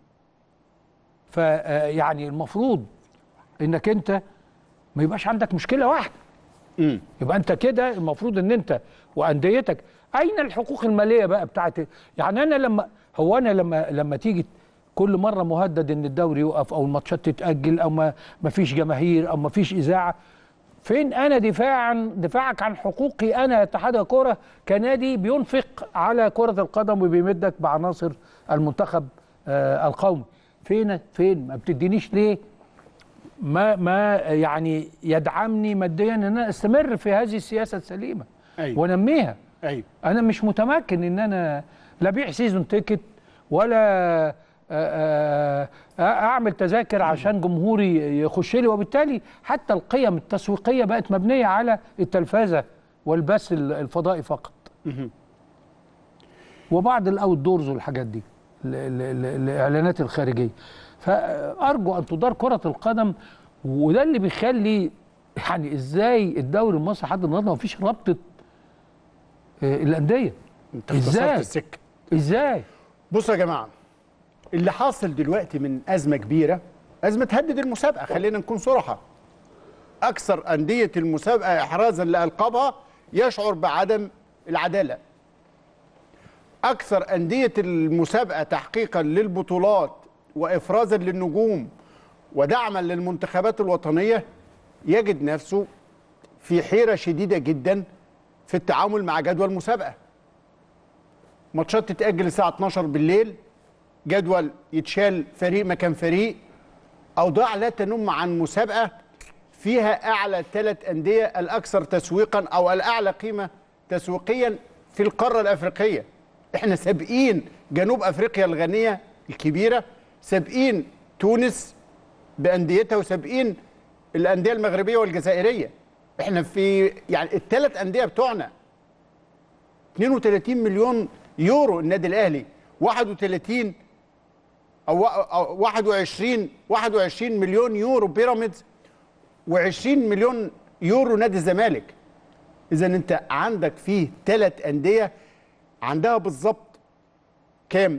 فيعني المفروض انك انت ما يبقاش عندك مشكله واحده. يبقى انت كده المفروض ان انت وانديتك اين الحقوق الماليه بقى بتاعت، يعني انا لما تيجي كل مره مهدد ان الدوري يوقف او الماتشات تتاجل او ما فيش جماهير او ما فيش اذاعه، فين انا دفاعك عن حقوقي انا اتحاد الكوره كنادي بينفق على كره القدم وبيمدك بعناصر المنتخب القومي؟ فين ما بتدينيش ليه ما يعني يدعمني ماديا ان انا استمر في هذه السياسه السليمه وانميها. انا مش متمكن ان انا لا ابيع سيزون تيكت ولا اعمل تذاكر عشان جمهوري يخش لي، وبالتالي حتى القيم التسويقيه بقت مبنيه على التلفزه والبث الفضائي فقط وبعض الاوت دورز والحاجات دي الاعلانات الخارجيه. فارجو ان تدار كره القدم، وده اللي بيخلي يعني ازاي الدوري المصري لحد النهارده ما فيش رابطه الانديه. ازاي بصوا يا جماعه، اللي حاصل دلوقتي من ازمه كبيره، ازمه تهدد المسابقه. خلينا نكون صراحه، اكثر انديه المسابقه احرازا لالقابها يشعر بعدم العداله. اكثر انديه المسابقه تحقيقا للبطولات وافرازا للنجوم ودعما للمنتخبات الوطنيه يجد نفسه في حيره شديده جدا في التعامل مع جدول المسابقه. ماتشات تتاجل الساعه 12 بالليل، جدول يتشال فريق مكان فريق، اوضاع لا تنم عن مسابقه فيها اعلى 3 انديه الاكثر تسويقا او الاعلى قيمه تسويقيا في القاره الافريقيه. احنا سابقين جنوب افريقيا الغنيه الكبيره، سابقين تونس بانديتها، وسابقين الانديه المغربيه والجزائريه. احنا في يعني ال3 انديه بتوعنا 32 مليون يورو النادي الاهلي، 31 او 21 مليون يورو بيراميدز، و20 مليون يورو نادي الزمالك. اذا انت عندك فيه 3 انديه عندها بالظبط كام؟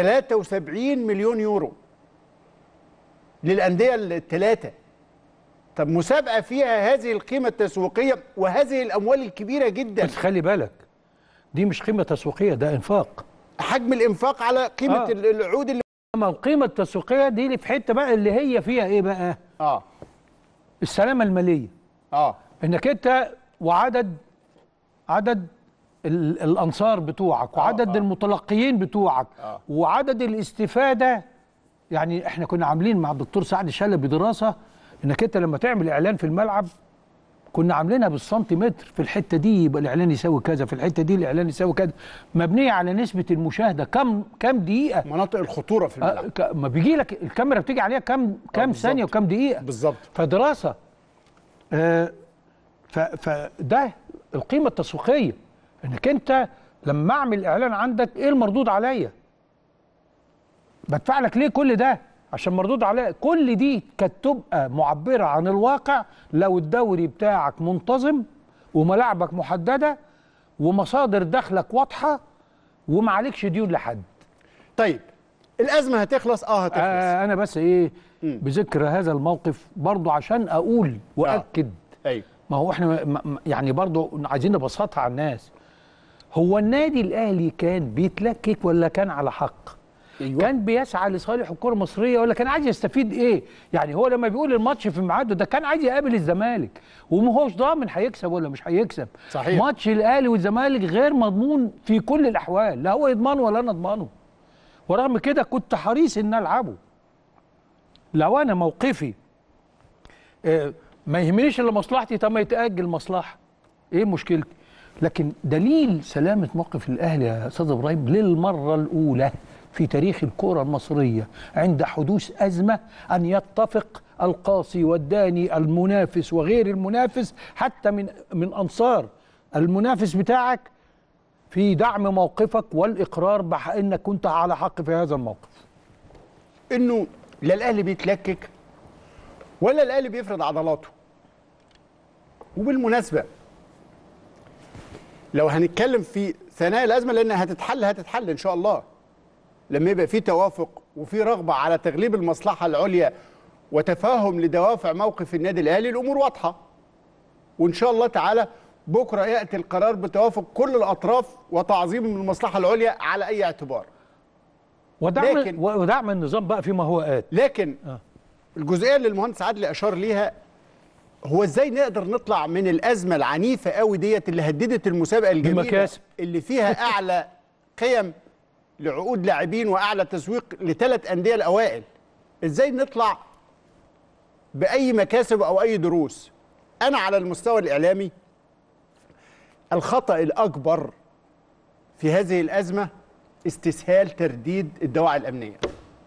73 مليون يورو للانديه ال3. طب مسابقه فيها هذه القيمه التسويقيه وهذه الاموال الكبيره جدا. بس خلي بالك دي مش قيمه تسويقيه، ده انفاق. حجم الانفاق على قيمه العقود اللي اما القيمه التسويقيه دي اللي في حته بقى اللي هي فيها ايه بقى؟ السلامه الماليه. انك انت وعدد الانصار بتوعك وعدد المتلقيين بتوعك وعدد الاستفاده. يعني احنا كنا عاملين مع الدكتور سعد شلبي دراسه انك انت لما تعمل اعلان في الملعب كنا عاملينها بالسنتيمتر، في الحته دي يبقى الاعلان يساوي كذا، في الحته دي الاعلان يساوي كذا، مبنيه على نسبه المشاهده كم دقيقه، مناطق الخطوره في الملعب. ما بيجي لك الكاميرا بتيجي عليها كم ثانيه وكم دقيقه بالظبط. فدراسه فده القيمه التسويقيه، انك انت لما اعمل اعلان عندك ايه المردود عليا؟ بدفع لك ليه كل ده؟ عشان مردود عليا. كل دي كانت تبقى معبره عن الواقع لو الدوري بتاعك منتظم وملاعبك محدده ومصادر دخلك واضحه وما عليكش ديون لحد. طيب الازمه هتخلص هتخلص. انا بس ايه بذكر هذا الموقف برضو عشان اقول واكد. ايوه ما هو احنا يعني برضو عايزين نبسطها على الناس. هو النادي الاهلي كان بيتلكك ولا كان على حق؟ أيوة. كان بيسعى لصالح الكره المصريه ولا كان عايز يستفيد ايه؟ يعني هو لما بيقول الماتش في ميعاده ده كان عايز يقابل الزمالك وما هوش ضامن هيكسب ولا مش هيكسب. صحيح. ماتش الاهلي والزمالك غير مضمون في كل الاحوال، لا هو يضمنه ولا انا اضمنه. ورغم كده كنت حريص ان العبه. لو انا موقفي ما يهمنيش الا مصلحتي، طب ما يتاجل مصلحه، ايه مشكلتي؟ لكن دليل سلامه موقف الاهلي يا استاذ ابراهيم للمره الاولى في تاريخ الكرة المصرية عند حدوث أزمة أن يتفق القاصي والداني المنافس وغير المنافس حتى من أنصار المنافس بتاعك في دعم موقفك والإقرار بأنك كنت على حق في هذا الموقف. إنه لا الأهلي بيتلكك ولا الأهلي بيفرض عضلاته. وبالمناسبة لو هنتكلم في ثنايا الأزمة لأنها هتتحل إن شاء الله لما يبقى في توافق وفي رغبة على تغليب المصلحة العليا وتفاهم لدوافع موقف النادي الأهلي، الأمور واضحة. وإن شاء الله تعالى بكرة يأتي القرار بتوافق كل الأطراف وتعظيم المصلحة العليا على أي اعتبار. ودعم النظام بقى فيما هو آت. لكن الجزئية اللي المهندس عادل أشار ليها هو إزاي نقدر نطلع من الأزمة العنيفة قوي ديت اللي هددت المسابقة الجميلة بمكاسب اللي فيها أعلى قيم لعقود لاعبين واعلى تسويق ل3 انديه الاوائل. ازاي نطلع باي مكاسب او اي دروس؟ انا على المستوى الاعلامي الخطا الاكبر في هذه الازمه استسهال ترديد الدواعي الامنيه.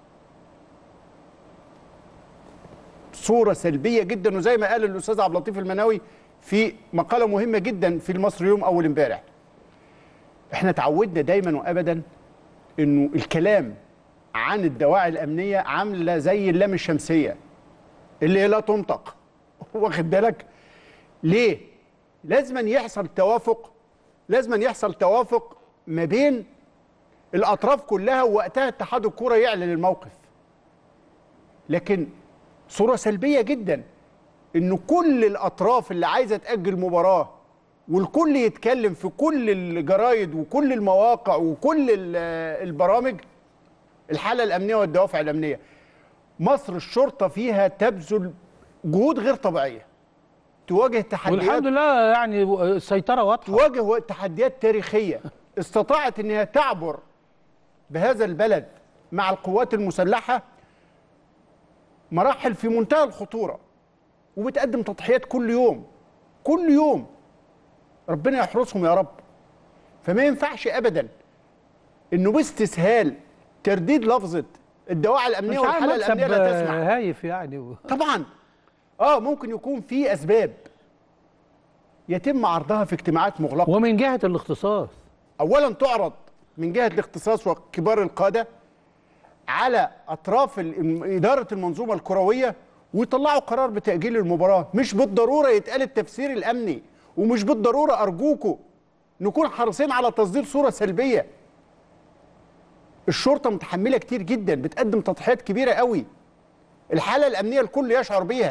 صوره سلبيه جدا، وزي ما قال الاستاذ عبد اللطيف المناوي في مقاله مهمه جدا في المصري يوم اول امبارح، احنا تعودنا دايما وابدا انه الكلام عن الدواعي الامنيه عامله زي اللام الشمسيه اللي هي لا تنطق. واخد بالك ليه؟ لازم يحصل توافق ما بين الاطراف كلها، ووقتها اتحاد الكوره يعلن الموقف. لكن صوره سلبيه جدا انه كل الاطراف اللي عايزه تاجل مباراه والكل يتكلم في كل الجرايد وكل المواقع وكل البرامج الحالة الأمنية والدوافع الأمنية. مصر الشرطة فيها تبذل جهود غير طبيعية، تواجه تحديات، والحمد لله يعني السيطرة واضحة، تواجه تحديات تاريخية. استطاعت أنها تعبر بهذا البلد مع القوات المسلحة مراحل في منتهى الخطورة، وبتقدم تضحيات كل يوم ربنا يحرسهم يا رب. فما ينفعش ابدا انه باستسهال ترديد لفظه الدواعي الامنيه والحاله الامنيه لا تسمح. هايف يعني طبعا ممكن يكون في اسباب يتم عرضها في اجتماعات مغلقه، ومن جهه الاختصاص اولا تعرض من جهه الاختصاص وكبار القاده على اطراف اداره المنظومه الكرويه، ويطلعوا قرار بتاجيل المباراه. مش بالضروره يتقال التفسير الامني، ومش بالضرورة أرجوكوا نكون حريصين على تصدير صورة سلبية. الشرطة متحملة كتير جدا، بتقدم تضحيات كبيرة قوي، الحالة الأمنية الكل يشعر بيها،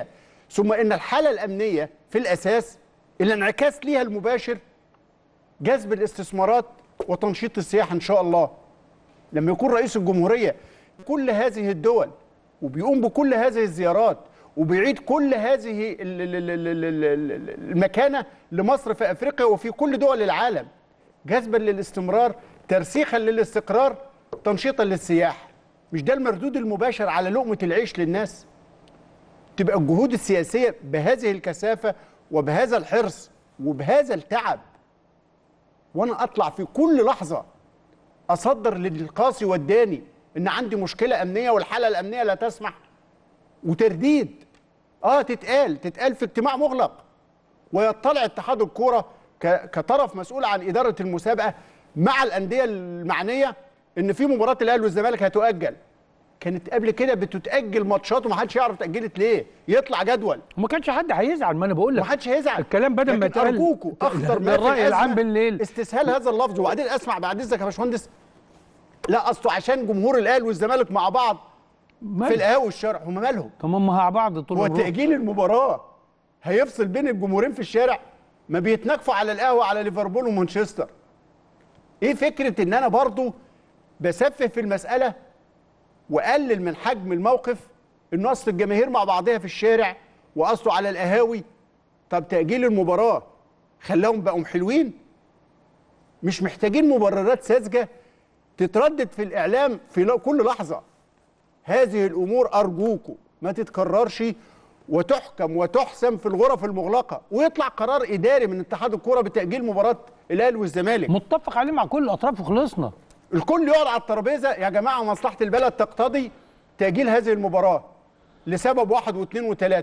ثم ان الحاله الامنيه في الاساس الانعكاس ليها المباشر جذب الاستثمارات وتنشيط السياحه ان شاء الله. لما يكون رئيس الجمهوريه كل هذه الدول وبيقوم بكل هذه الزيارات وبيعيد كل هذه المكانه لمصر في افريقيا وفي كل دول العالم، جذبا للاستمرار، ترسيخا للاستقرار، تنشيطا للسياحه. مش ده المردود المباشر على لقمه العيش للناس؟ تبقى الجهود السياسيه بهذه الكثافه وبهذا الحرص وبهذا التعب، وانا اطلع في كل لحظه اصدر للقاصي والداني ان عندي مشكله امنيه والحاله الامنيه لا تسمح، وترديد تتقال في اجتماع مغلق، ويطلع اتحاد الكوره كطرف مسؤول عن اداره المسابقه مع الانديه المعنيه ان في مباراه الاهلي والزمالك هتؤجل. كانت قبل كده بتتاجل ماتشات ومحدش يعرف اتاجلت ليه، يطلع جدول وما كانش حد هيزعل. ما انا بقول لك ما حدش هيزعل الكلام بدل ما يتقال ارجوكوا اخطر ما الراي العام بالليل استسهال هذا اللفظ. وبعدين اسمع بعد اذنك يا باشمهندس، لا اصله عشان جمهور الاهلي والزمالك مع بعض في القهاوي والشارع، هم مالهم؟ طب هم مع بعض طول هو تاجيل المباراه هيفصل بين الجمهورين في الشارع؟ ما بيتناكفوا على القهوه على ليفربول ومانشستر. ايه فكره ان انا برضو بسفه في المساله وقلل من حجم الموقف انه اصل الجماهير مع بعضها في الشارع واصله على القهاوي؟ طب تاجيل المباراه خلاهم بقوا حلوين؟ مش محتاجين مبررات ساذجه تتردد في الاعلام في كل لحظه. هذه الامور ارجوكم ما تتكررش وتحكم وتحسم في الغرف المغلقه، ويطلع قرار اداري من اتحاد الكوره بتاجيل مباراه الاهلي والزمالك متفق عليه مع كل الاطراف وخلصنا. الكل يقعد على الترابيزه، يا جماعه مصلحه البلد تقتضي تاجيل هذه المباراه لسبب 1 و2 و3.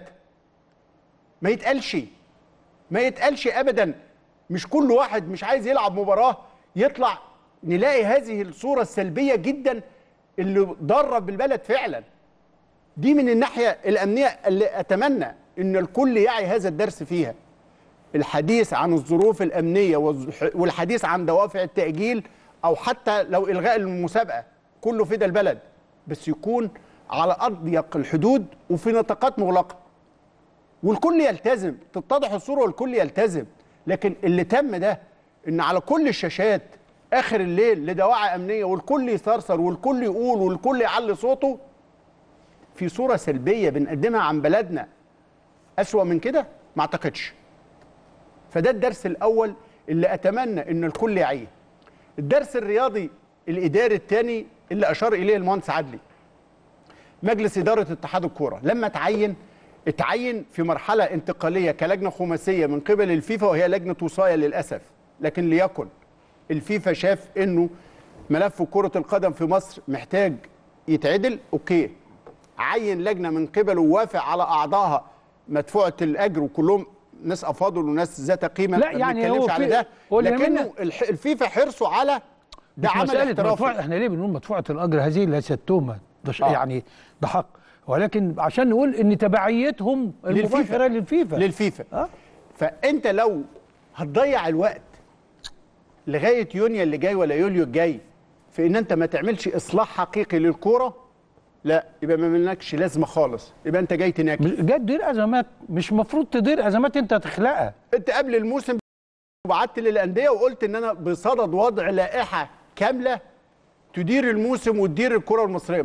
ما يتقالش ابدا. مش كل واحد مش عايز يلعب مباراه يطلع نلاقي هذه الصوره السلبيه جدا اللي ضاره بالبلد فعلا. دي من الناحيه الامنيه اللي اتمنى ان الكل يعي هذا الدرس فيها. الحديث عن الظروف الامنيه والحديث عن دوافع التاجيل او حتى لو الغاء المسابقه كله فدا البلد، بس يكون على اضيق الحدود وفي نطاقات مغلقه والكل يلتزم، تتضح الصوره والكل يلتزم. لكن اللي تم ده ان على كل الشاشات اخر الليل لدواعي امنيه والكل يثرثر والكل يقول والكل يعلي صوته في صوره سلبيه بنقدمها عن بلدنا. اسوأ من كده ما اعتقدش. فده الدرس الاول اللي اتمنى ان الكل يعيه. الدرس الرياضي الاداري الثاني اللي اشار اليه المهندس عدلي، مجلس اداره اتحاد الكوره لما اتعين في مرحله انتقاليه كلجنه خماسيه من قبل الفيفا، وهي لجنه وصايه للاسف، لكن ليكن الفيفا شاف انه ملف كره القدم في مصر محتاج يتعدل، اوكي، عين لجنه من قبله ووافق على اعضائها مدفوعه الاجر وكلهم ناس افاضل وناس ذات قيمه. لا يعني هو على ده، لكنه الفيفا حرصه على ده عمل احترافي. احنا ليه بنقول مدفوعه الاجر؟ هذه ليست تهمه، يعني ده حق، ولكن عشان نقول ان تبعيتهم المباشره للفيفا. فانت لو هتضيع الوقت لغايه يونيو اللي جاي ولا يوليو الجاي في ان انت ما تعملش اصلاح حقيقي للكوره، لا يبقى ما منكش لازمه خالص، يبقى انت جاي تناكل. جاي تدير ازمات، مش المفروض تدير ازمات انت تخلقها. انت قبل الموسم بعت للانديه وقلت ان انا بصدد وضع لائحه كامله تدير الموسم وتدير الكره المصريه.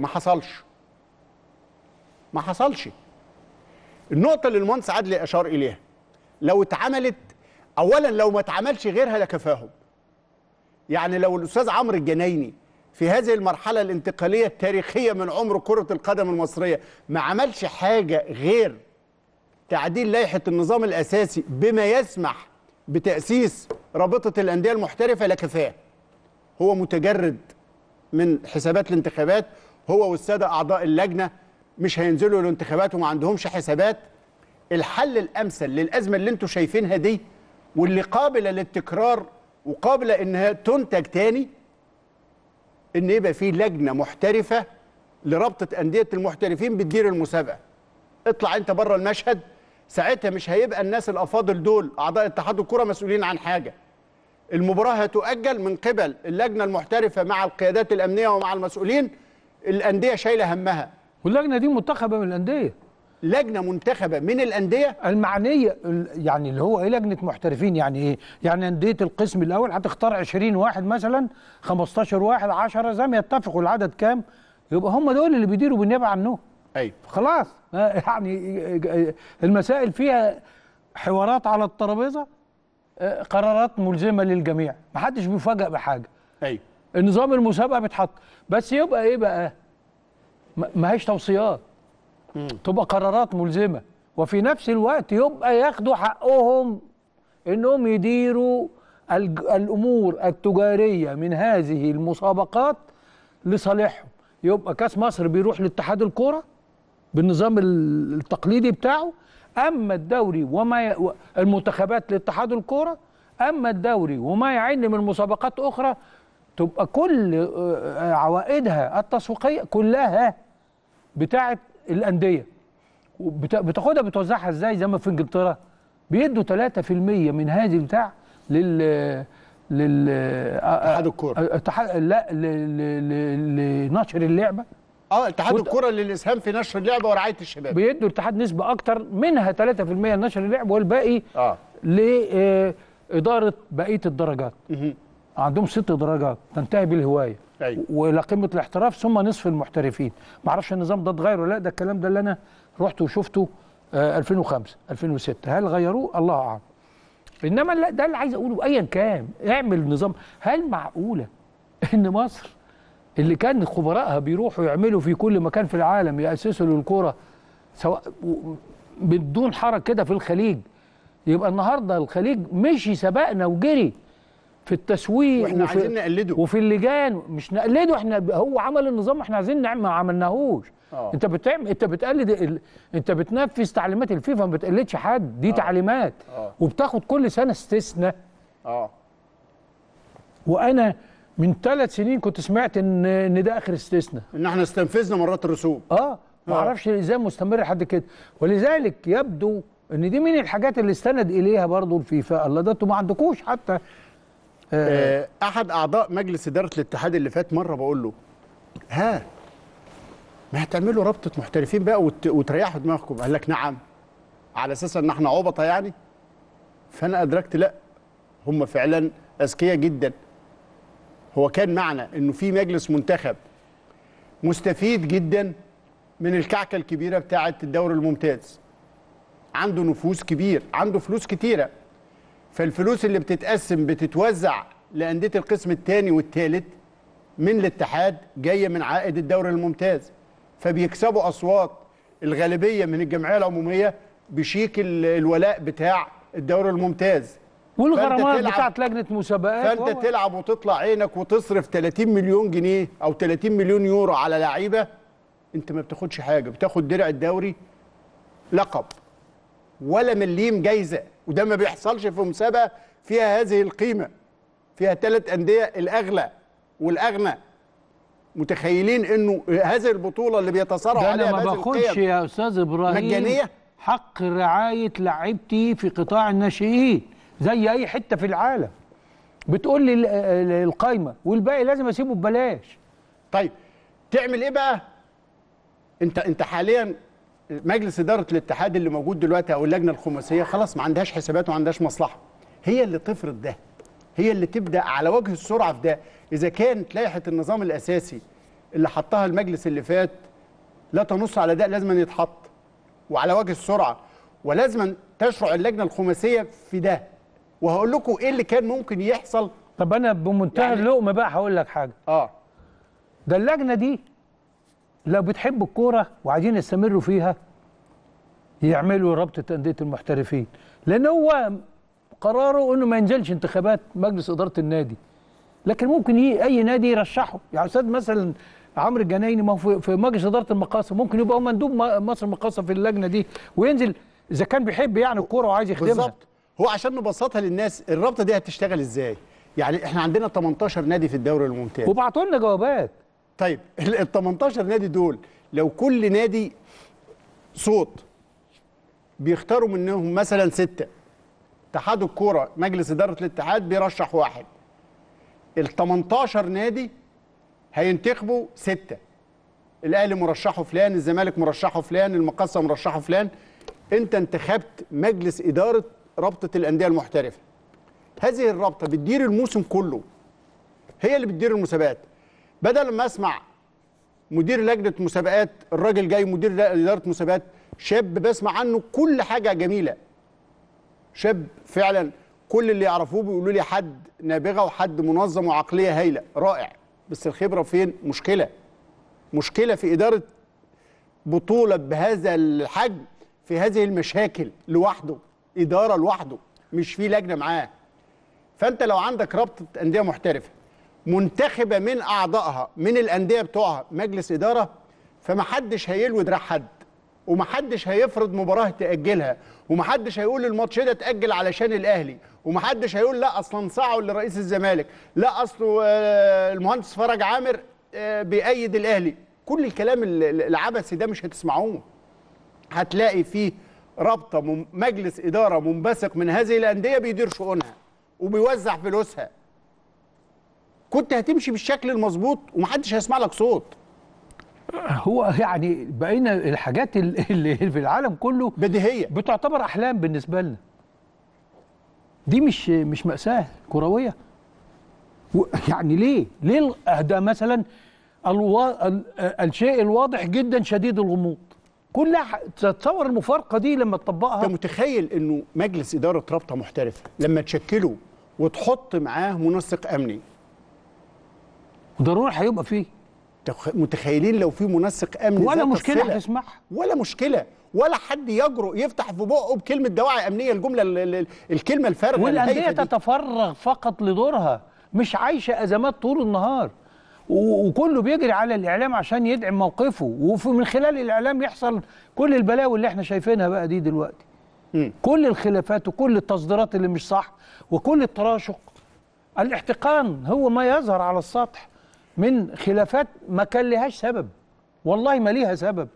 ما حصلش. النقطه اللي المهندس عدلي اشار اليها لو اتعملت، اولا لو ما اتعملش غيرها لكفاهم. يعني لو الاستاذ عمرو الجنايني في هذه المرحله الانتقاليه التاريخيه من عمر كره القدم المصريه ما عملش حاجه غير تعديل لائحه النظام الاساسي بما يسمح بتاسيس رابطه الانديه المحترفه لكفاه. هو متجرد من حسابات الانتخابات، هو والساده اعضاء اللجنه مش هينزلوا الانتخابات وما عندهمش حسابات. الحل الامثل للازمه اللي انتم شايفينها دي واللي قابله للتكرار وقابله انها تنتج تاني، ان يبقى في لجنه محترفه لرابطه انديه المحترفين بتدير المسابقه. اطلع انت بره المشهد، ساعتها مش هيبقى الناس الافاضل دول اعضاء اتحاد الكره مسؤولين عن حاجه. المباراه هتؤجل من قبل اللجنه المحترفه مع القيادات الامنيه ومع المسؤولين، الانديه شايله همها. واللجنه دي منتخبه من الانديه، لجنه منتخبه من الانديه المعنيه، يعني اللي هو ايه لجنه محترفين؟ يعني ايه؟ يعني انديه القسم الاول هتختار 20 واحد مثلا، 15 واحد، 10 زي ما يتفقوا العدد كام، يبقى هم دول اللي بيديروا بالنيابه عنهم. ايوه خلاص. يعني المسائل فيها حوارات على الترابيزه، قرارات ملزمه للجميع، محدش بيفاجئ بحاجه. ايوه النظام المسابقه بيتحط، بس يبقى ايه بقى؟ ما هيش توصيات، تبقى قرارات ملزمه، وفي نفس الوقت يبقى ياخدوا حقهم انهم يديروا الامور التجاريه من هذه المسابقات لصالحهم. يبقى كاس مصر بيروح لاتحاد الكوره بالنظام التقليدي بتاعه، اما الدوري المنتخبات لاتحاد الكوره، اما الدوري وما يعن من مسابقات اخرى تبقى كل عوائدها التسويقيه كلها بتاعه الانديه. بتاخدها بتوزعها ازاي؟ زي ما في انجلترا بيدوا 3% من هذه البتاع اتحاد الكوره، لا لنشر اللعبه. اتحاد الكوره للاسهام في نشر اللعبه ورعايه الشباب، بيدوا الاتحاد نسبه اكتر منها 3% لنشر اللعبه، والباقي لاداره بقيه الدرجات. عندهم 6 درجات تنتهي بالهوايه، والى قمه الاحتراف، ثم نصف المحترفين. ما اعرفش النظام ده اتغير ولا لا، ده الكلام ده اللي انا رحت وشفته 2005 2006. هل غيروه؟ الله اعلم. انما لا، ده اللي عايز اقوله، ايا كان اعمل نظام. هل معقوله ان مصر اللي كان خبراءها بيروحوا يعملوا في كل مكان في العالم يأسسوا للكوره سواء بدون حرج كده في الخليج، يبقى النهارده الخليج مشي سبقنا وجري في التسويق واحنا عايزين نقلده، وفي اللجان؟ مش نقلده احنا، هو عمل النظام احنا عايزين نعمل، ما عملناهوش. انت بتقلد، انت بتنفذ تعليمات الفيفا، ما بتقلدش حد، دي تعليمات وبتاخد كل سنه استثناء. وانا من 3 سنين كنت سمعت ان ده اخر استثناء، ان احنا استنفذنا مرات الرسوم. ما اعرفش ازاي مستمر لحد كده. ولذلك يبدو ان دي من الحاجات اللي استند اليها برضو الفيفا. الله، ده انتوا ما عندكوش حتى. احد اعضاء مجلس اداره الاتحاد اللي فات مره بقول له ما هتعملوا رابطه محترفين بقى وتريحوا دماغكم؟ قال لك نعم، على اساس ان احنا عبطه يعني. فانا ادركت لا، هم فعلا اذكياء جدا. هو كان معنى انه في مجلس منتخب مستفيد جدا من الكعكه الكبيره بتاعه الدوري الممتاز، عنده نفوذ كبير، عنده فلوس كتيره، فالفلوس اللي بتتقسم بتتوزع لانديه القسم الثاني والثالث من الاتحاد جايه من عائد الدوري الممتاز، فبيكسبوا اصوات الغالبيه من الجمعيه العموميه بشيك الولاء بتاع الدوري الممتاز، والغرامات بتاعت لجنه مسابقات، فانت تلعب وتطلع عينك وتصرف 30 مليون جنيه او 30 مليون يورو على لعيبه، انت ما بتاخدش حاجه، بتاخد درع الدوري لقب ولا مليم جايزه، وده ما بيحصلش في مسابقه فيها هذه القيمه، فيها 3 انديه الاغلى والاغنى. متخيلين انه هذه البطوله اللي بيتصارعوا عليها بهذه القيم، ما باخدش يا استاذ ابراهيم مجانيه حق رعايه لعيبتي في قطاع الناشئين زي اي حته في العالم. بتقول لي القايمه والباقي لازم اسيبه ببلاش. طيب تعمل ايه بقى؟ انت حاليا مجلس اداره الاتحاد اللي موجود دلوقتي او اللجنه الخماسيه خلاص ما عندهاش حسابات وما عندهاش مصلحه، هي اللي تفرض ده، هي اللي تبدا على وجه السرعه في ده. اذا كانت لائحه النظام الاساسي اللي حطها المجلس اللي فات لا تنص على ده، لازم يتحط وعلى وجه السرعه، ولازم تشرع اللجنه الخماسيه في ده. وهقول لكم ايه اللي كان ممكن يحصل. طب انا بمنتهى يعني اللقمه بقى هقول لك حاجه. ده اللجنه دي لو بتحب الكوره وعايزين يستمروا فيها يعملوا رابطه انديه المحترفين، لان هو قراره انه ما ينزلش انتخابات مجلس اداره النادي، لكن ممكن اي نادي يرشحه. يعني استاذ مثلا عمرو الجنايني ما هو في مجلس اداره المقاصه، ممكن يبقى هو مندوب مصر المقاصه في اللجنه دي وينزل اذا كان بيحب يعني الكوره وعايز يخدمها. بالظبط. هو عشان نبسطها للناس، الرابطه دي هتشتغل ازاي؟ يعني احنا عندنا 18 نادي في الدوري الممتاز وبعتوا لنا جوابات. طيب ال 18 نادي دول لو كل نادي صوت بيختاروا منهم مثلا 6، اتحاد الكوره مجلس اداره الاتحاد بيرشح 1، ال 18 نادي هينتخبوا 6، الاهلي مرشحه فلان، الزمالك مرشحه فلان، المقصه مرشحه فلان. انت انتخبت مجلس اداره رابطه الانديه المحترفه. هذه الرابطه بتدير الموسم كله، هي اللي بتدير المسابقات. بدل ما اسمع مدير لجنه مسابقات الراجل جاي مدير اداره مسابقات شاب بسمع عنه كل حاجه جميله، شاب فعلا كل اللي يعرفوه بيقولوا لي حد نابغه وحد منظم وعقليه هايله رائع، بس الخبره فين؟ مشكله في اداره بطوله بهذا الحجم في هذه المشاكل لوحده، اداره لوحده مش في لجنه معاه. فانت لو عندك رابطه انديه محترفه منتخبه من اعضائها من الانديه بتوعها مجلس اداره، فمحدش هيلوي دراع حد، ومحدش هيفرض مباراه تاجلها، ومحدش هيقول الماتش ده اتاجل علشان الاهلي، ومحدش هيقول لا اصلا انصاعوا لرئيس الزمالك، لا اصله المهندس فرج عامر بيأيد الاهلي. كل الكلام العبثي ده مش هتسمعوه. هتلاقي فيه رابطه مجلس اداره منبثق من هذه الانديه بيدير شؤونها وبيوزع فلوسها. كنت هتمشي بالشكل المظبوط ومحدش هيسمع لك صوت. هو يعني بقينا الحاجات اللي في العالم كله بديهيه بتعتبر احلام بالنسبه لنا. دي مش مأساة كرويه. يعني ليه ده مثلا الشيء الواضح جدا شديد الغموض. كلها تتصور المفارقه دي لما تطبقها. انت متخيل انه مجلس اداره رابطه محترفه لما تشكله وتحط معاه منسق امني ضروري هيبقى فيه، متخيلين لو في منسق امني ولا مشكله هتسمعها، ولا مشكله، ولا حد يجرؤ يفتح في بقه بكلمه دواعي امنيه، الكلمه الفارغه والانديه تتفرغ فقط لدورها، مش عايشه ازمات طول النهار، وكله بيجري على الاعلام عشان يدعم موقفه، ومن خلال الاعلام يحصل كل البلاوي اللي احنا شايفينها بقى دي دلوقتي. كل الخلافات وكل التصديرات اللي مش صح وكل التراشق. الاحتقان هو ما يظهر على السطح من خلافات ما كان لهاش سبب، والله ما ليها سبب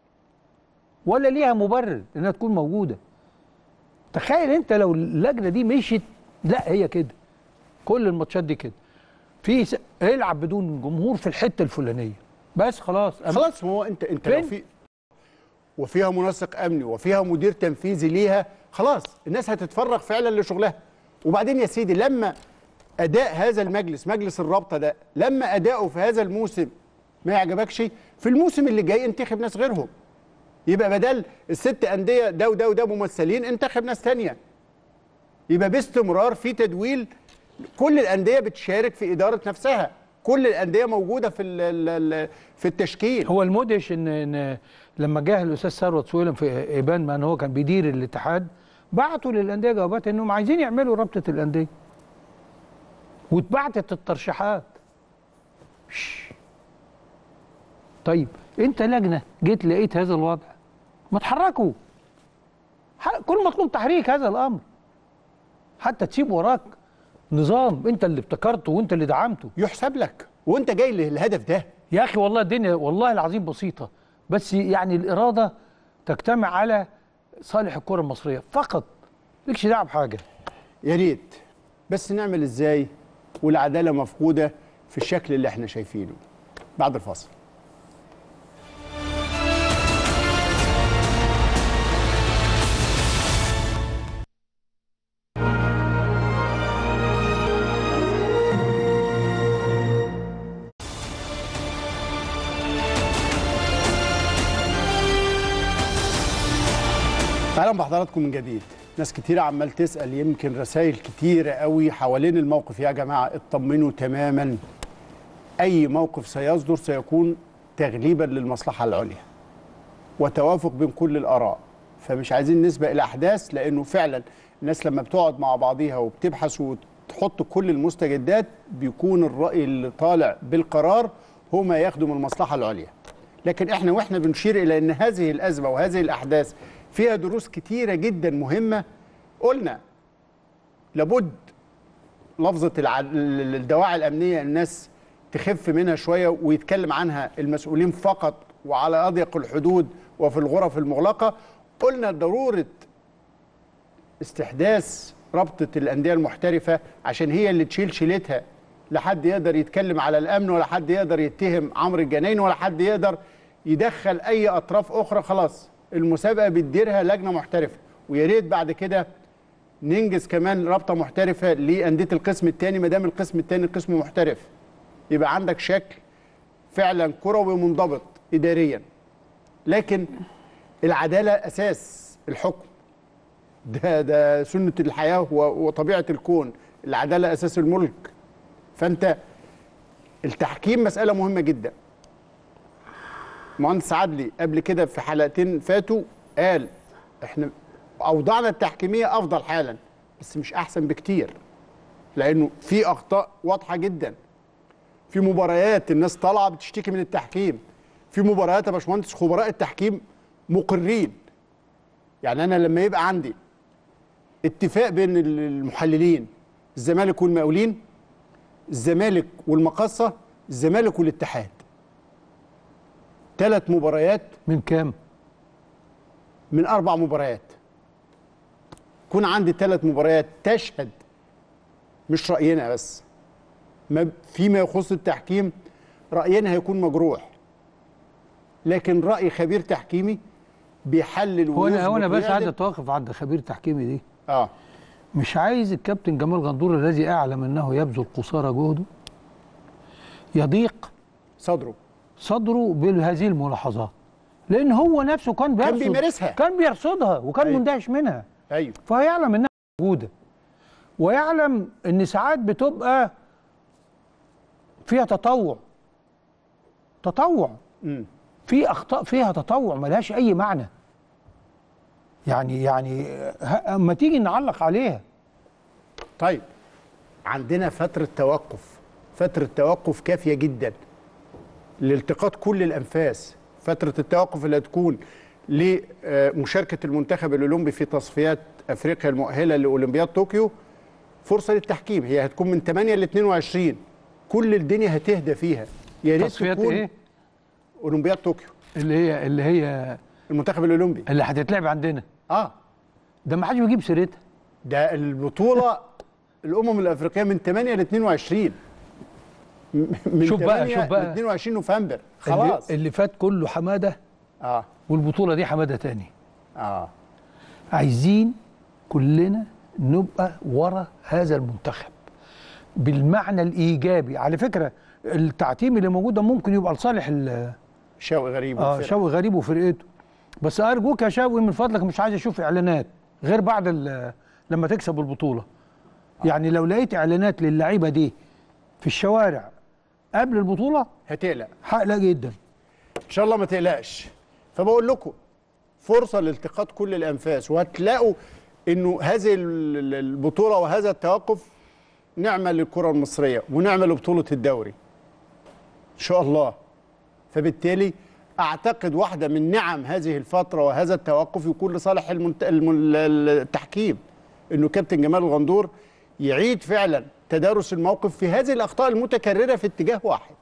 ولا ليها مبرر انها تكون موجوده. تخيل انت لو اللجنه دي مشيت، لا هي كده كل الماتشات دي كده العب بدون جمهور في الحته الفلانيه بس خلاص. هو انت لو في وفيها منسق امني وفيها مدير تنفيذي ليها، خلاص الناس هتتفرغ فعلا لشغلها. وبعدين يا سيدي لما اداء هذا المجلس، مجلس الرابطه ده، لما اداؤه في هذا الموسم ما يعجبكش، في الموسم اللي جاي انتخب ناس غيرهم. يبقى بدل الست انديه ده وده وده ممثلين، انتخب ناس ثانيه. يبقى باستمرار في تدويل، كل الانديه بتشارك في اداره نفسها، كل الانديه موجوده في التشكيل. هو المدهش ان لما جه الاستاذ ثروت سويلم في ابان ما ان هو كان بيدير الاتحاد، بعتوا للانديه جوابات انهم عايزين يعملوا رابطه الانديه، واتبعتت الترشيحات. طيب انت لجنه جيت لقيت هذا الوضع، ما تحركوا. كل مطلوب تحريك هذا الامر، حتى تسيب وراك نظام انت اللي ابتكرته وانت اللي دعمته يحسب لك وانت جاي للهدف ده. يا اخي والله الدنيا والله العظيم بسيطه، بس يعني الاراده تجتمع على صالح الكره المصريه فقط، مالكش دعوه بحاجه. يا ريت بس نعمل ازاي والعداله مفقوده في الشكل اللي احنا شايفينه. بعد الفاصل. اهلا بحضراتكم من جديد. ناس كتيرة عمال تسأل، يمكن رسائل كتيرة قوي حوالين الموقف. يا جماعة اطمنوا تماما، أي موقف سيصدر سيكون تغليبا للمصلحة العليا وتوافق بين كل الآراء، فمش عايزين نسبق الأحداث، لأنه فعلا الناس لما بتقعد مع بعضيها وبتبحث وتحط كل المستجدات بيكون الرأي اللي طالع بالقرار هو ما يخدم المصلحة العليا. لكن احنا واحنا بنشير إلى أن هذه الأزمة وهذه الأحداث فيها دروس كتيرة جدا مهمة، قلنا لابد لفظة الدواعي الأمنية الناس تخف منها شوية ويتكلم عنها المسؤولين فقط وعلى أضيق الحدود وفي الغرف المغلقة. قلنا ضرورة استحداث رابطة الأندية المحترفة عشان هي اللي تشيل شيلتها، لا حد يقدر يتكلم على الأمن ولا حد يقدر يتهم عمرو الجنايني ولا حد يقدر يدخل اي اطراف اخرى، خلاص المسابقه بتديرها لجنه محترفه. ويا ريت بعد كده ننجز كمان رابطه محترفه لانديه القسم الثاني، ما دام القسم الثاني قسم محترف يبقى عندك شكل فعلا كروي منضبط اداريا. لكن العداله اساس الحكم، ده سنه الحياه وطبيعه الكون، العداله اساس الملك. فانت التحكيم مساله مهمه جدا. مهندس عدلي قبل كده في حلقتين فاتوا قال احنا اوضاعنا التحكيميه افضل حالا، بس مش احسن بكتير، لانه في اخطاء واضحه جدا. في مباريات الناس طالعه بتشتكي من التحكيم، في مباريات يا باشمهندس خبراء التحكيم مقرين. يعني انا لما يبقى عندي اتفاق بين المحللين، الزمالك والمقاولين، الزمالك والمقصه، الزمالك والاتحاد، 3 مباريات من كام؟ من 4 مباريات. يكون عندي 3 مباريات تشهد مش رأينا بس، فيما يخص التحكيم رأينا هيكون مجروح، لكن رأي خبير تحكيمي بيحلل هو انا بس عايز اتوقف عند خبير تحكيمي دي. مش عايز الكابتن جمال غندور الذي اعلم انه يبذل قصارى جهده يضيق صدره بهذه الملاحظات، لان هو نفسه كان بيمارسها، كان بيرصدها وكان مندهش منها. ايوه، فيعلم انها موجوده، ويعلم ان ساعات بتبقى فيها تطوع في اخطاء فيها تطوع ملهاش اي معنى. يعني اما تيجي نعلق عليها. طيب عندنا فتره توقف كافيه جدا لالتقاط كل الانفاس. فتره التوقف اللي هتكون لمشاركه المنتخب الاولمبي في تصفيات افريقيا المؤهله لاولمبياد طوكيو فرصه للتحكيم. هي هتكون من 8 ل 22، كل الدنيا هتهدى فيها. يا ريت تصفيات تكون ايه؟ اولمبياد طوكيو اللي هي المنتخب الاولمبي اللي هتتلعب عندنا. ده ما حدش بيجيب سيرتها. ده البطوله الامم الافريقيه من 8 ل 22، من شوف 8 بقى ل 22 نوفمبر. خلاص اللي فات كله حماده. والبطوله دي حماده تاني. عايزين كلنا نبقى ورا هذا المنتخب بالمعنى الايجابي. على فكره التعتيم اللي موجود ده ممكن يبقى لصالح شوقي غريب شوقي غريب وفرقته. بس ارجوك يا شوقي من فضلك مش عايز اشوف اعلانات غير بعد لما تكسب البطوله. يعني لو لقيت اعلانات للعيبه دي في الشوارع قبل البطوله هتقلق. هقلق جدا. ان شاء الله ما تقلقش. فبقول لكم فرصه لالتقاط كل الانفاس، وهتلاقوا انه هذه البطوله وهذا التوقف نعمه للكره المصريه ونعمه لبطوله الدوري ان شاء الله. فبالتالي اعتقد واحده من نعم هذه الفتره وهذا التوقف يكون لصالح التحكيم، انه كابتن جمال الغندور يعيد فعلا تدارس الموقف في هذه الاخطاء المتكرره في اتجاه واحد،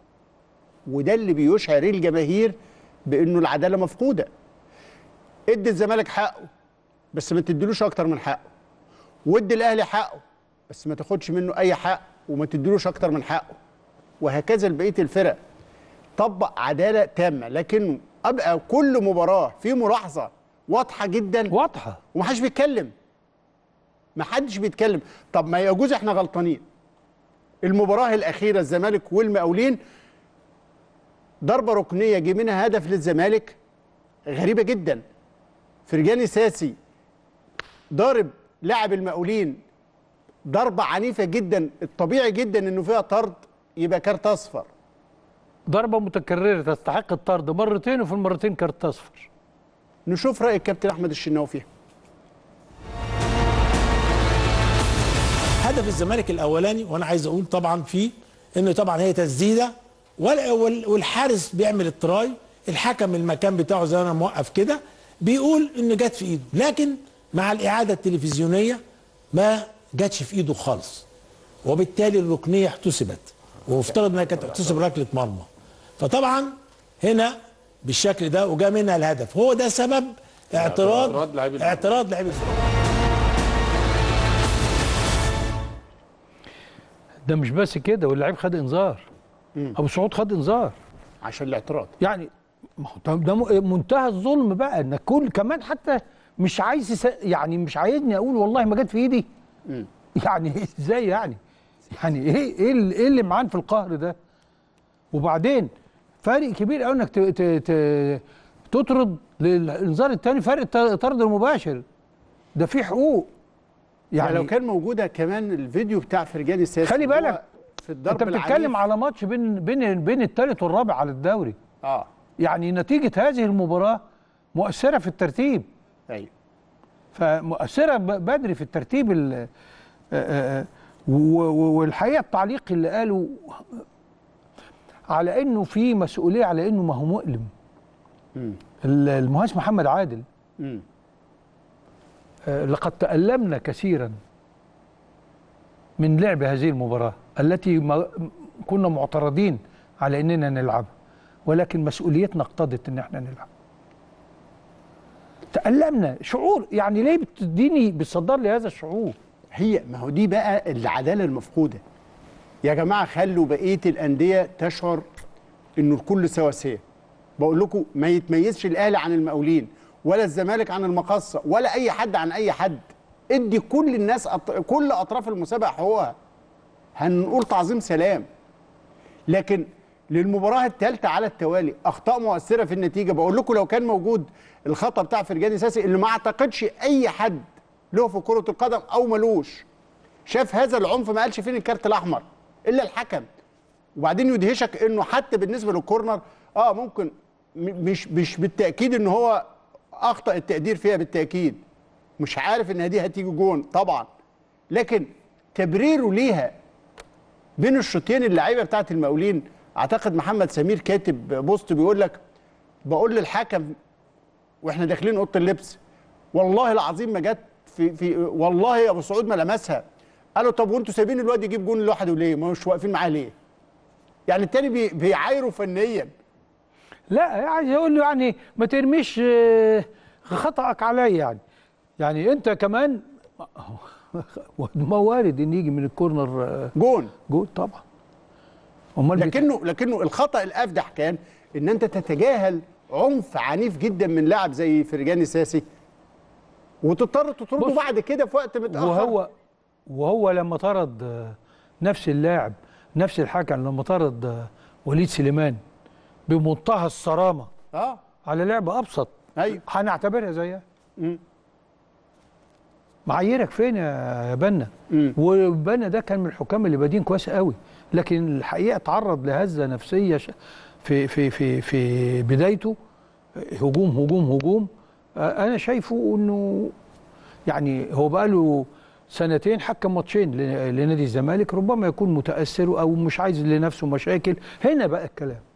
وده اللي بيشعر الجماهير بانه العداله مفقوده. ادي الزمالك حقه بس ما تديلوش اكتر من حقه، وادي الاهلي حقه بس ما تاخدش منه اي حق وما تديلوش اكتر من حقه، وهكذا لبقيه الفرق. طبق عداله تامه، لكن ابقى كل مباراه في ملاحظه واضحه جدا ومحدش بيتكلم. محدش بيتكلم. طب ما يجوز احنا غلطانين. المباراه الاخيره الزمالك والمقاولين ضربه ركنيه جه منها هدف للزمالك غريبه جدا. فرجاني ساسي ضارب لاعب المقاولين ضربه عنيفه جدا، الطبيعي جدا انه فيها طرد يبقى كارت اصفر. ضربه متكرره تستحق الطرد مرتين وفي المرتين كارت اصفر. نشوف راي الكابتن احمد الشناوي فيها. هدف الزمالك الاولاني وانا عايز اقول طبعا فيه انه طبعا هي تسديده والحارس بيعمل التراي، الحكم المكان بتاعه زي انا موقف كده بيقول ان جت في ايده، لكن مع الاعاده التلفزيونيه ما جاتش في ايده خالص، وبالتالي الركنيه احتسبت وافترض انها كانت تحتسب ركله مرمى. فطبعا هنا بالشكل ده وجا منها الهدف، هو ده سبب اعتراض لاعب الزمالك. ده مش بس كده، واللاعب خد انذار. ابو سعود خد انذار عشان الاعتراض. يعني ما هو ده منتهى الظلم بقى، ان كل كمان حتى مش عايز يعني مش عايزني اقول والله ما جت في ايدي. يعني ازاي يعني؟ يعني ايه اللي معان في القهر ده؟ وبعدين فرق كبير قوي انك تطرد للانذار الثاني، فرق الطرد المباشر ده فيه حقوق. يعني لو كان موجوده كمان الفيديو بتاع فرجاني الساسي، خلي بالك في الضرب انت بتتكلم على ماتش بين الثالث والرابع على الدوري. يعني نتيجه هذه المباراه مؤثره في الترتيب. ايوه، فمؤثره بدري في الترتيب. والحقيقه التعليق اللي قاله على انه في مسؤوليه، على انه ما هو مؤلم. المهندس محمد عادل لقد تألمنا كثيرا من لعب هذه المباراة التي كنا معترضين على اننا نلعبها، ولكن مسؤوليتنا اقتضت ان احنا نلعب. تألمنا شعور، يعني ليه بتصدر لي هذا الشعور؟ ما هو دي بقى العدالة المفقودة. يا جماعة خلوا بقية الأندية تشعر إنه الكل سواسية. بقول لكم ما يتميزش الأهلي عن المقاولين، ولا الزمالك عن المقصة، ولا أي حد عن أي حد. ادي كل الناس كل أطراف المسابقة حقوقها. هنقول تعظيم سلام. لكن للمباراة الثالثة على التوالي أخطاء مؤثرة في النتيجة. بقول لكم لو كان موجود الخطأ بتاع فرجاني ساسي اللي ما أعتقدش أي حد له في كرة القدم أو ملوش شاف هذا العنف ما قالش فين الكارت الأحمر إلا الحكم. وبعدين يدهشك إنه حتى بالنسبة للكورنر ممكن مش بالتأكيد إن هو أخطأ التقدير فيها بالتأكيد، مش عارف إن دي هتيجي جون طبعا، لكن تبريره ليها بين الشوطين اللعيبة بتاعت المقاولين. أعتقد محمد سمير كاتب بوست بيقول لك بقول للحكم واحنا داخلين اوضه اللبس والله العظيم ما جت في والله يا ابو سعود ما لمسها. قالوا طب وانتوا سايبين الواد يجيب جون لوحده ليه؟ ما مش واقفين معاه ليه؟ يعني التاني بيعايروا فنيا. لا عايز يقول له يعني ما ترميش خطأك عليا. يعني انت كمان ما وارد ان يجي من الكورنر جون طبعا. لكنه الخطأ الافدح كان ان انت تتجاهل عنف عنيف جدا من لاعب زي فرجاني ساسي وتضطر تطرده بعد كده في وقت متاخر. وهو لما طرد نفس اللاعب، نفس الحكم لما طرد وليد سليمان بمنتهى الصرامه على لعبه ابسط، ايوه هنعتبرها زيها. معاييرك فين يا بنا؟ وبنا ده كان من الحكام اللي بادين كويس قوي، لكن الحقيقه تعرض لهزه نفسيه في بدايته. هجوم. انا شايفه انه يعني هو بقاله سنتين حكم ماتشين لنادي الزمالك، ربما يكون متاثر او مش عايز لنفسه مشاكل. هنا بقى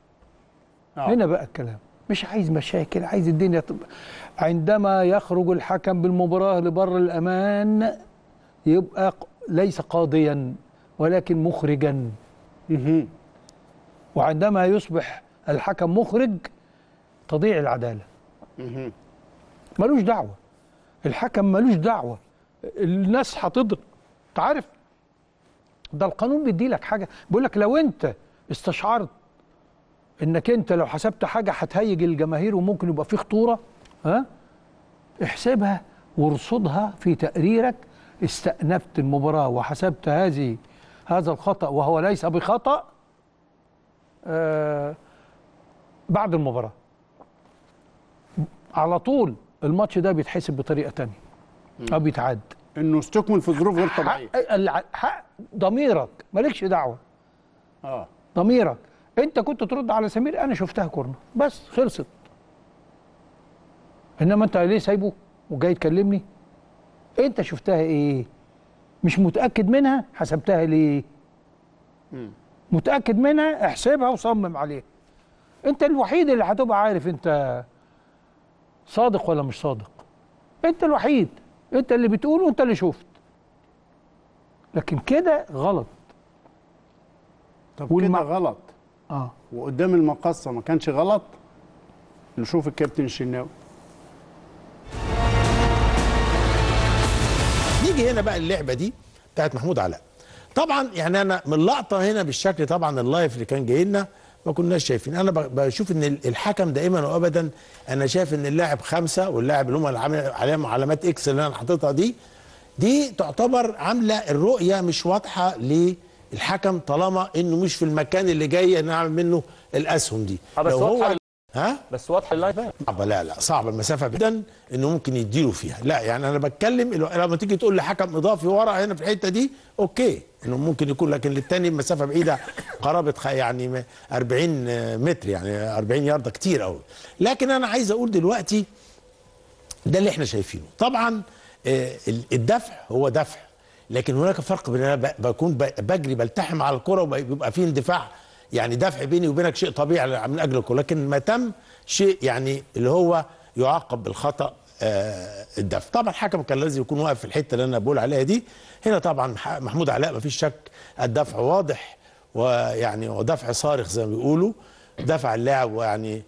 الكلام مش عايز مشاكل، عايز الدنيا عندما يخرج الحكم بالمباراه لبر الامان يبقى ليس قاضيا ولكن مخرجا. وعندما يصبح الحكم مخرج تضيع العداله. ملوش دعوه الحكم، ملوش دعوه. الناس هتضرب. انت عارف ده القانون بيدي لك حاجه، بيقول لك لو انت استشعرت انك انت لو حسبت حاجه هتهيج الجماهير وممكن يبقى في خطوره، احسبها وارصدها في تقريرك. استأنفت المباراه وحسبت هذا الخطأ وهو ليس بخطأ بعد المباراه على طول الماتش ده بيتحسب بطريقه ثانيه او بيتعاد، انه استكمل في ظروف غير طبيعيه. حق ضميرك مالكش دعوه. ضميرك انت كنت ترد على سمير انا شفتها كورنر بس خلصت. انما انت ليه سايبه وجاي تكلمني؟ انت شفتها ايه؟ مش متاكد منها حسبتها ليه؟ متاكد منها احسبها وصمم عليها. انت الوحيد اللي هتبقى عارف انت صادق ولا مش صادق. انت الوحيد، انت اللي بتقول وانت اللي شفت. لكن كده غلط. طب كده غلط وقدام المقصه ما كانش غلط. نشوف الكابتن الشناوي. نيجي هنا بقى اللعبه دي بتاعت محمود علاء. طبعا يعني انا من اللقطه هنا بالشكل طبعا اللايف اللي كان جاي لنا ما كناش شايفين. انا بشوف ان الحكم دائما وابدا، انا شايف ان اللاعب 5 واللاعب اللي هم اللي عامل عليهم علامات اكس اللي انا حاططها دي تعتبر عامله الرؤيه مش واضحه للحكم، طالما انه مش في المكان اللي جاي نعمل منه الاسهم دي. بس لو هو بس واضحه اللايف صعبه. لا صعبه المسافه جدا انه ممكن يديله فيها. لا يعني انا بتكلم لما تيجي تقول لحكم اضافي ورا هنا في الحته دي اوكي انه ممكن يكون، لكن للتاني مسافه بعيده قرابه يعني 40 متر، يعني 40 يارده كتير قوي. لكن انا عايز اقول دلوقتي ده اللي احنا شايفينه. طبعا الدفع هو دفع، لكن هناك فرق بين انا بكون بجري بلتحم على الكره وبيبقى فيه اندفاع، يعني دفع بيني وبينك شيء طبيعي من اجل الكره، لكن ما تم شيء يعني اللي هو يعاقب بالخطا الدفع. طبعا الحكم كان لازم يكون واقف في الحته اللي انا بقول عليها دي. هنا طبعا محمود علاء ما فيش شك الدفع واضح، ويعني ودفع صارخ زي ما بيقولوا، دفع اللاعب ويعني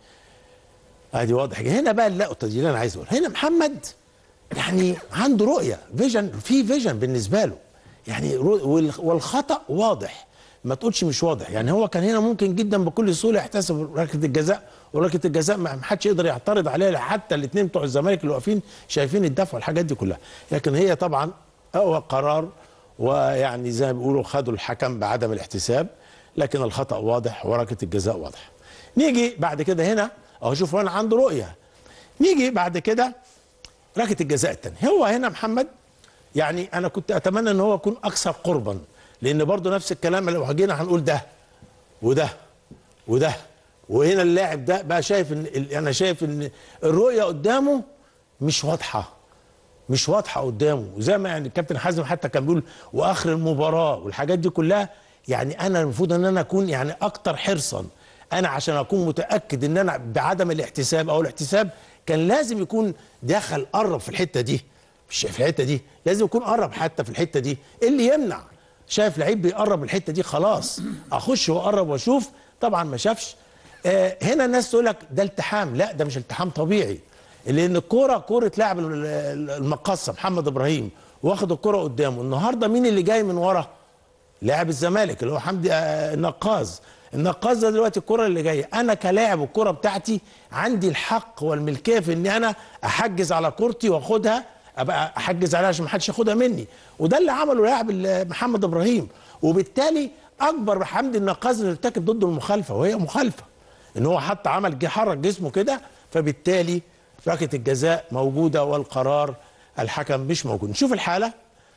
ادي واضح. هنا بقى اللقطه دي اللي انا عايز اقولها، هنا محمد يعني عنده رؤيه فيجن، في فيجن بالنسبه له يعني، والخطا واضح، ما تقولش مش واضح. يعني هو كان هنا ممكن جدا بكل سهوله يحتسب ركله الجزاء، وركله الجزاء ما حدش يقدر يعترض عليها، حتى الاثنين بتوع الزمالك اللي واقفين شايفين الدفع والحاجات دي كلها. لكن هي طبعا اقوى قرار، ويعني زي ما بيقولوا خدوا الحكم بعدم الاحتساب، لكن الخطا واضح وركله الجزاء واضحه. نيجي بعد كده هنا اهو، شوفوا انا عنده رؤيه. نيجي بعد كده ركله الجزاء الثانيه. هو هنا محمد يعني انا كنت اتمنى ان هو يكون اكثر قربا، لان برضو نفس الكلام لو هجينا هنقول ده وده وده، وهنا اللاعب ده بقى شايف ان انا شايف ان الرؤيه قدامه مش واضحه، مش واضحه قدامه، وزي ما يعني الكابتن حازم حتى كان بيقول واخر المباراه والحاجات دي كلها. يعني انا المفروض ان انا اكون يعني اكتر حرصا، انا عشان اكون متاكد ان انا بعدم الاحتساب او الاحتساب كان لازم يكون دخل قرب في الحته دي، مش في الحته دي، لازم يكون قرب حتى في الحته دي. ايه اللي يمنع؟ شايف لعيب بيقرب الحته دي خلاص اخش واقرب واشوف. طبعا ما شافش. هنا الناس تقول لك ده التحام، لا ده مش التحام طبيعي، لان الكوره كوره لاعب المقصه محمد ابراهيم، واخد الكوره قدامه. النهارده مين اللي جاي من ورا؟ لاعب الزمالك اللي هو حمدي النقاز. النقاز ده دلوقتي الكره اللي جايه، انا كلاعب الكره بتاعتي عندي الحق والملكيه في ان انا احجز على كورتي واخدها، ابقى احجز عليها عشان ما حدش ياخدها مني. وده اللي عمله لاعب محمد ابراهيم، وبالتالي اكبر حمدي النقاز اللي ارتكب ضده المخالفه، وهي مخالفه ان هو حتى عمل حرك جسمه كده، فبالتالي ركله الجزاء موجوده والقرار الحكم مش موجود. نشوف الحاله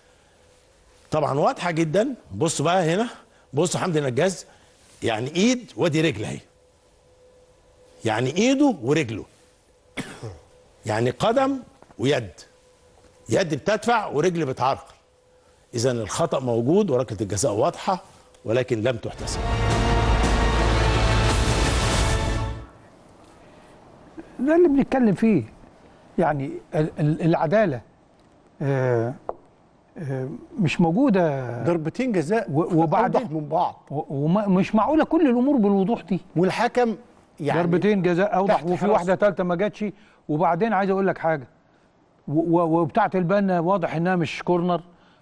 طبعا واضحه جدا. بصوا بقى هنا، بصوا حمدي النجاز يعني ايد وادي رجل اهي، يعني ايده ورجله، يعني قدم ويد، يد بتدفع ورجل بتعرقل. اذا الخطأ موجود وركله الجزاء واضحه ولكن لم تحتسب. ده اللي بنتكلم فيه، يعني العداله مش موجوده. ضربتين جزاء وبعدين اوضح من بعض، ومش معقوله كل الامور بالوضوح دي. والحكم يعني ضربتين جزاء اوضح، وفي واحده ثالثه ما جاتش. وبعدين عايز اقول لك حاجه، وبتاعه البنا واضح انها مش كورنر.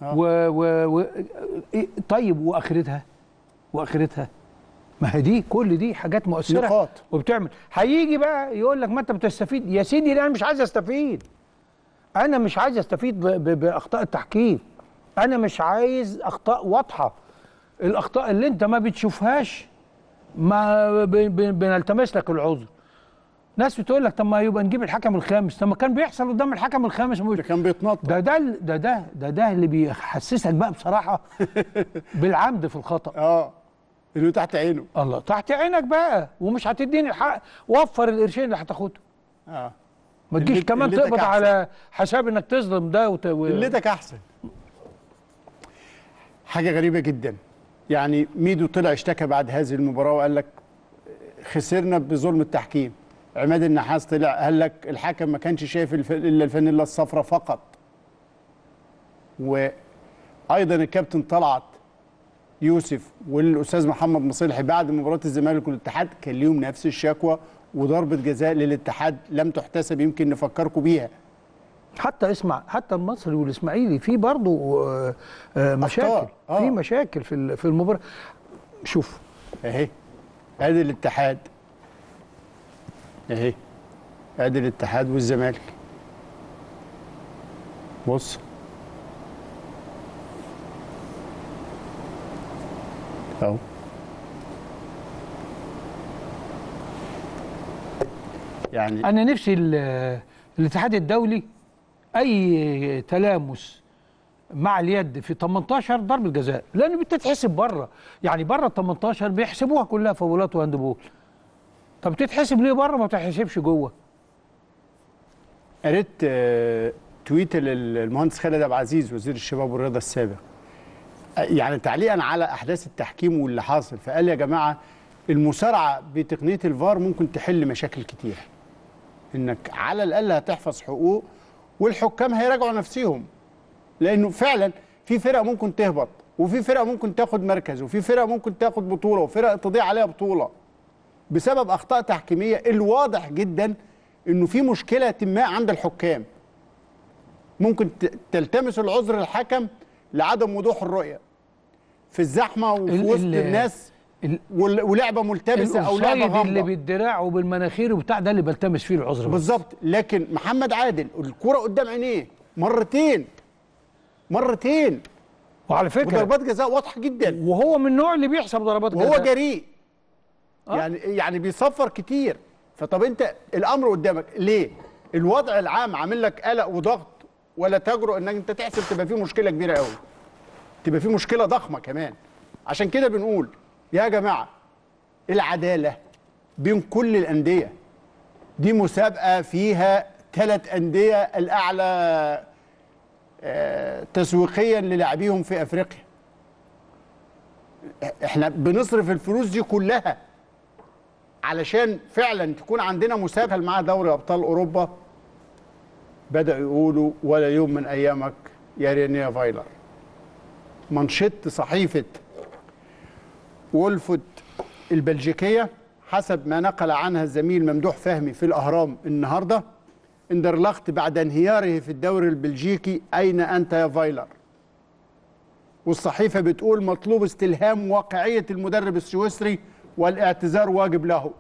طيب واخرتها ما هي دي، كل دي حاجات مؤثره نقاط وبتعمل. هيجي بقى يقول لك ما انت بتستفيد يا سيدي. لا انا مش عايز استفيد، انا مش عايز استفيد باخطاء التحكيم، انا مش عايز اخطاء واضحه. الاخطاء اللي انت ما بتشوفهاش ما بنلتمس لك العذر. ناس بتقول لك طب ما يبقى نجيب الحكم الخامس. طب ما كان بيحصل قدام الحكم الخامس، ده كان بيتنطط. ده اللي بيحسسك بقى بصراحه بالعمد في الخطا. اللي تحت عينه. الله تحت عينك بقى، ومش هتديني الحق. وفر القرشين اللي هتاخده. ما تجيش كمان تقبض على حساب انك تظلم ده قلتك احسن. حاجه غريبه جدا، يعني ميدو طلع اشتكى بعد هذه المباراه وقال لك خسرنا بظلم التحكيم. عماد النحاس طلع قال لك الحكم ما كانش شايف الا الفانيلا الصفراء فقط. وايضا الكابتن طلعت يوسف والاستاذ محمد مصلحي بعد مباراه الزمالك والاتحاد كان ليهم نفس الشكوى، وضربه جزاء للاتحاد لم تحتسب. يمكن نفكركم بيها. حتى اسمع، حتى المصري والاسماعيلي في برضه مشاكل. في مشاكل في المباراه. شوف اهي ادي الاتحاد اهي، ادي الاتحاد والزمالك. بص اهو، يعني انا نفسي الاتحاد الدولي اي تلامس مع اليد في 18 ضربه جزاء، لان بتتحسب بره، يعني بره ال 18 بيحسبوها كلها فاولات وهاندبول. طب تتحسب ليه بره ما بتتحسبش جوه؟ قريت تويت للمهندس خالد عبد العزيز وزير الشباب والرياضه السابق، يعني تعليقا على احداث التحكيم واللي حاصل، فقال يا جماعه المسارعه بتقنيه الفار ممكن تحل مشاكل كتير، انك على الاقل هتحفظ حقوق والحكام هيراجعوا نفسهم، لانه فعلا في فرق ممكن تهبط، وفي فرق ممكن تاخد مركز، وفي فرق ممكن تاخد بطوله، وفرق تضيع عليها بطوله بسبب اخطاء تحكيميه. الواضح جدا انه في مشكله ما عند الحكام، ممكن تلتمس العذر الحكم لعدم وضوح الرؤيه في الزحمه وفي وسط الناس، ولعبه ملتبسه او لعبه غامضه اللي بالدراع وبالمناخير وبتاع ده اللي بلتمس فيه العذر بالظبط. لكن محمد عادل الكره قدام عينيه مرتين وعلى فكره وضربات جزاء واضحه جدا، وهو من النوع اللي بيحسب ضربات جزاء وهو جريء يعني بيصفر كتير. فطب انت الامر قدامك ليه؟ الوضع العام عامل لك قلق وضغط، ولا تجرؤ انك انت تحسب؟ تبقى في مشكله كبيره قوي، تبقى في مشكله ضخمه كمان. عشان كده بنقول يا جماعه العداله بين كل الانديه، دي مسابقه فيها 3 انديه الاعلى تسويقيا للاعبيهم في افريقيا. احنا بنصرف الفلوس دي كلها علشان فعلا تكون عندنا مسابقه مع دوري ابطال اوروبا. بدأوا يقولوا ولا يوم من ايامك يا رينيه فايلر. منشط صحيفه وولفوت البلجيكيه حسب ما نقل عنها الزميل ممدوح فهمي في الاهرام النهارده: اندرلخت بعد انهياره في الدوري البلجيكي، اين انت يا فايلر؟ والصحيفه بتقول مطلوب استلهام واقعيه المدرب السويسري والاعتذار واجب له.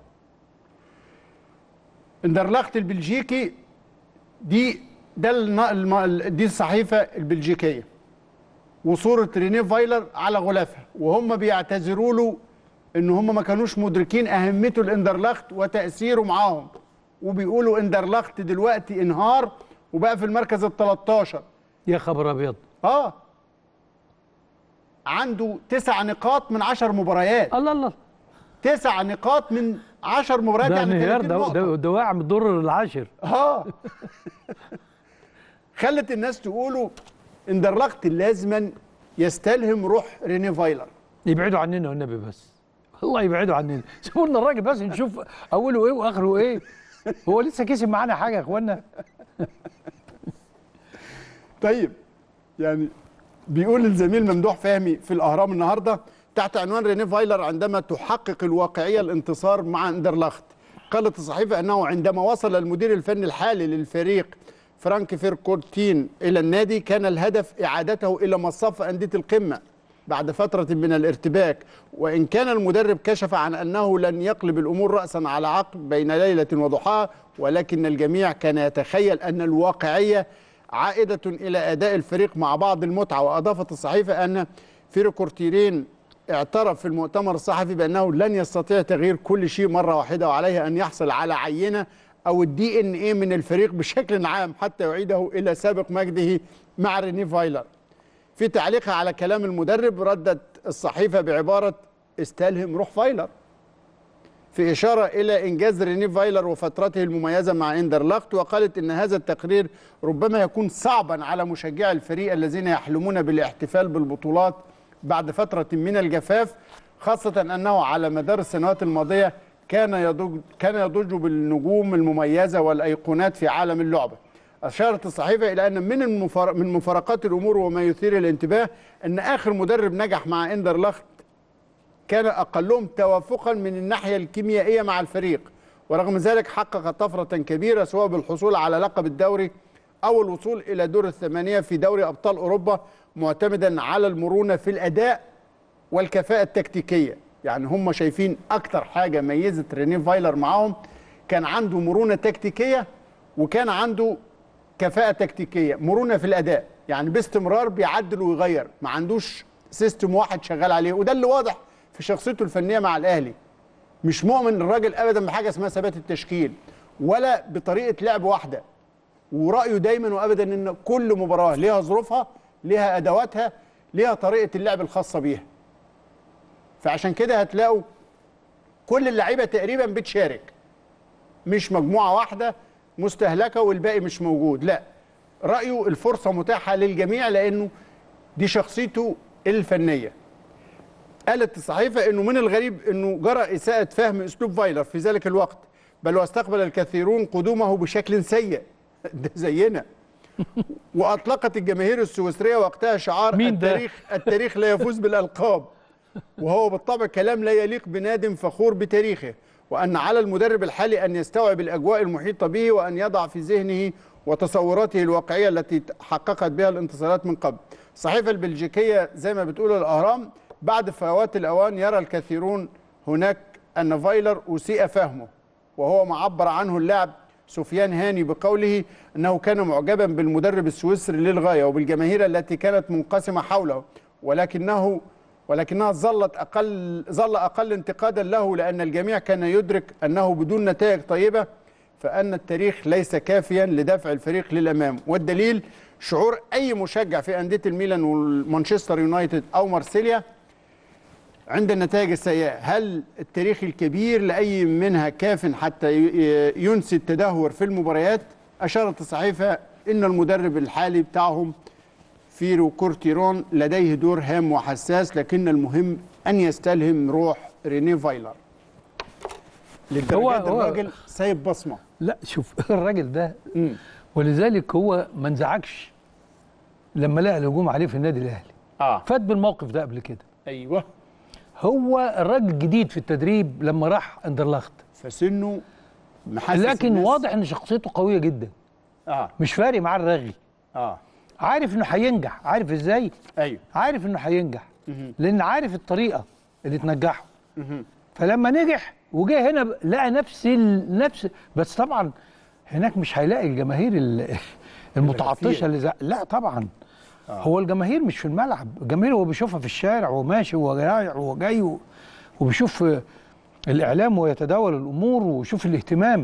اندرلخت البلجيكي دي الصحيفه البلجيكيه، وصوره رينيه فايلر على غلافها، وهم بيعتذروا له ان هم ما كانوش مدركين اهميته الاندرلخت وتاثيره معاهم، وبيقولوا اندرلخت دلوقتي انهار وبقى في المركز ال 13. يا خبر ابيض. عنده 9 نقاط من 10 مباريات. الله 9 نقاط من 10 مباريات، يعني 30 نقطة. ده واقع من الدور العاشر. خلت الناس تقولوا اندرلخت لازما يستلهم روح رينيه فايلر. يبعدوا عننا والنبي بس، الله يبعدوا عننا، سيبوا لنا الراجل بس نشوف اوله ايه واخره ايه. هو لسه كسب معانا حاجه يا اخوانا؟ طيب، يعني بيقول الزميل ممدوح فهمي في الاهرام النهارده تحت عنوان رينيه فايلر عندما تحقق الواقعيه الانتصار مع اندرلخت. قالت الصحيفه انه عندما وصل المدير الفني الحالي للفريق فرانك فيركورتين الى النادي كان الهدف اعادته الى مصاف انديه القمه بعد فتره من الارتباك، وان كان المدرب كشف عن انه لن يقلب الامور راسا على عقب بين ليله وضحاها، ولكن الجميع كان يتخيل ان الواقعيه عائده الى اداء الفريق مع بعض المتعه. واضافت الصحيفه ان فيركورتين اعترف في المؤتمر الصحفي بانه لن يستطيع تغيير كل شيء مره واحده، وعليه ان يحصل على عينه او الدي ان ايه من الفريق بشكل عام حتى يعيده الى سابق مجده مع رينيه فايلر. في تعليقها على كلام المدرب ردت الصحيفه بعباره استلهم روح فايلر، في اشاره الى انجاز رينيه فايلر وفترته المميزه مع اندرلخت، وقالت ان هذا التقرير ربما يكون صعبا على مشجعي الفريق الذين يحلمون بالاحتفال بالبطولات بعد فتره من الجفاف، خاصه انه على مدار السنوات الماضيه كان يضج بالنجوم المميزه والايقونات في عالم اللعبه. أشارت الصحيفة إلى أن من مفارقات الأمور وما يثير الانتباه أن آخر مدرب نجح مع اندرلخت كان أقلهم توافقا من الناحية الكيميائية مع الفريق، ورغم ذلك حقق طفرة كبيرة سواء بالحصول على لقب الدوري أو الوصول إلى دور الثمانية في دوري أبطال أوروبا، معتمدا على المرونة في الأداء والكفاءة التكتيكية. يعني هم شايفين اكتر حاجه ميزت رينيه فايلر معاهم كان عنده مرونه تكتيكيه وكان عنده كفاءه تكتيكيه، مرونه في الاداء، يعني باستمرار بيعدل ويغير، ما عندوش سيستم واحد شغال عليه، وده اللي واضح في شخصيته الفنيه مع الاهلي. مش مؤمن الراجل ابدا بحاجه اسمها ثبات التشكيل ولا بطريقه لعب واحده، ورايه دايما وابدا ان كل مباراه ليها ظروفها، ليها ادواتها، ليها طريقه اللعب الخاصه بيها. فعشان كده هتلاقوا كل اللعيبه تقريبا بتشارك، مش مجموعه واحده مستهلكه والباقي مش موجود، لا، رايه الفرصه متاحه للجميع لانه دي شخصيته الفنيه. قالت الصحيفه انه من الغريب انه جرى اساءه فهم اسلوب فايلر في ذلك الوقت، بل واستقبل الكثيرون قدومه بشكل سيء ده زينا. واطلقت الجماهير السويسريه وقتها شعار التاريخ لا يفوز بالالقاب، وهو بالطبع كلام لا يليق بنادم فخور بتاريخه، وأن على المدرب الحالي أن يستوعب الأجواء المحيطة به وأن يضع في ذهنه وتصوراته الواقعية التي حققت بها الانتصارات من قبل. الصحيفة البلجيكية زي ما بتقول الأهرام بعد فوات الأوان يرى الكثيرون هناك أن فايلر أسيء فهمه، وهو ما عبر عنه اللاعب سفيان هاني بقوله أنه كان معجبا بالمدرب السويسري للغاية وبالجماهير التي كانت منقسمة حوله، ولكنها ظل أقل انتقادا له لأن الجميع كان يدرك أنه بدون نتائج طيبة فأن التاريخ ليس كافيا لدفع الفريق للأمام. والدليل شعور أي مشجع في أندية الميلان والمانشستر يونايتد أو مارسيليا عند النتائج السيئة. هل التاريخ الكبير لأي منها كاف حتى ينسي التدهور في المباريات؟ أشارت الصحيفة إن المدرب الحالي بتاعهم فيرو كورتيرون لديه دور هام وحساس، لكن المهم أن يستلهم روح رينيه فايلر. للدرجة الراجل سايب بصمة. لا شوف الراجل ده ولذلك هو ما انزعجش لما لقى الهجوم عليه في النادي الأهلي. فات بالموقف ده قبل كده. أيوه. هو الراجل جديد في التدريب لما راح اندرلخت، فسنه محسس لكن الناس. واضح ان شخصيته قويه جدا. مش فارق معاه الرغي. عارف انه هينجح. عارف ازاي؟ ايوه عارف انه هينجح لان عارف الطريقه اللي تنجحه. فلما نجح وجه هنا لقى نفس بس طبعا هناك مش هيلاقي الجماهير المتعطشه اللي لا طبعا. هو الجماهير مش في الملعب، الجماهير هو بيشوفها في الشارع وهو ماشي وهو رايح وهو جاي وبيشوف الاعلام ويتداول الامور ويشوف الاهتمام.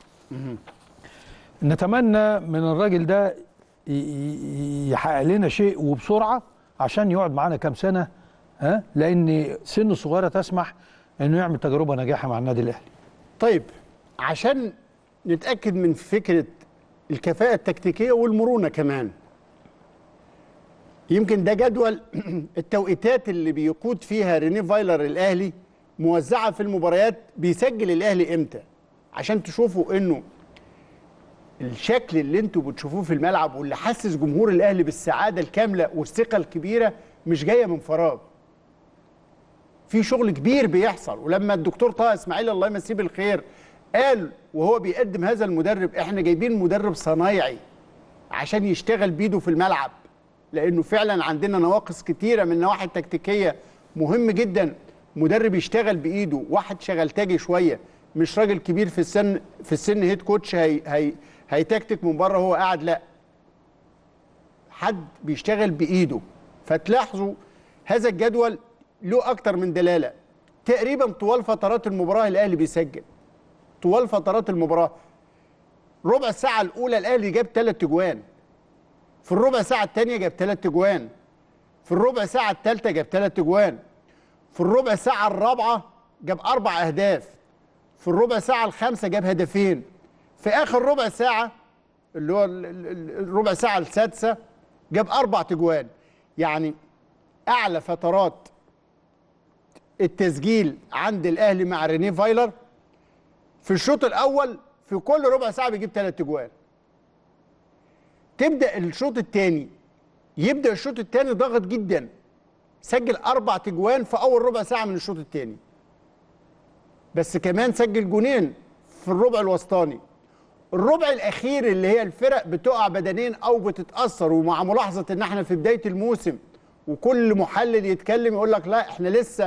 نتمنى من الراجل ده يحقق لنا شيء وبسرعه عشان يقعد معانا كام سنه، لان سنه صغيره تسمح انه يعمل تجربه ناجحه مع النادي الاهلي. طيب عشان نتاكد من فكره الكفاءه التكتيكيه والمرونه كمان، يمكن ده جدول التوقيتات اللي بيقود فيها رينيه فايلر الاهلي موزعه في المباريات. بيسجل الاهلي امتى عشان تشوفوا انه الشكل اللي انتوا بتشوفوه في الملعب واللي حسس جمهور الاهلي بالسعاده الكامله والثقه الكبيره مش جايه من فراغ. في شغل كبير بيحصل. ولما الدكتور طه اسماعيل الله يمسيه بالخير قال وهو بيقدم هذا المدرب احنا جايبين مدرب صنايعي عشان يشتغل بيده في الملعب، لانه فعلا عندنا نواقص كتيره من النواحي التكتيكيه. مهم جدا مدرب يشتغل بايده، واحد شغلتاجي شويه، مش راجل كبير في السن هيد كوتش هيتكتك من بره وهو قاعد، لا، حد بيشتغل بايده. فتلاحظوا هذا الجدول له اكتر من دلاله. تقريبا طوال فترات المباراه الاهلي بيسجل، طوال فترات المباراه. ربع ساعه الاولى الاهلي جاب 3 اجوان، في الربع ساعه الثانيه جاب 3 اجوان، في الربع ساعه الثالثه جاب 3 اجوان، في الربع ساعه الرابعه جاب 4 اهداف، في الربع ساعه الخامسه جاب هدفين، في اخر ربع ساعه اللي هو الربع ساعه السادسه جاب 4 اجوان. يعني اعلى فترات التسجيل عند الاهلي مع رينيه فايلر في الشوط الاول، في كل ربع ساعه بيجيب 3 اجوان. تبدا الشوط الثاني، يبدا الشوط الثاني ضاغط جدا، سجل 4 اجوان في اول ربع ساعه من الشوط الثاني، بس كمان سجل جونين في الربع الوسطاني. الربع الاخير اللي هي الفرق بتقع بدنيا او بتتاثر، ومع ملاحظه ان احنا في بدايه الموسم وكل محلل يتكلم يقول لك لا احنا لسه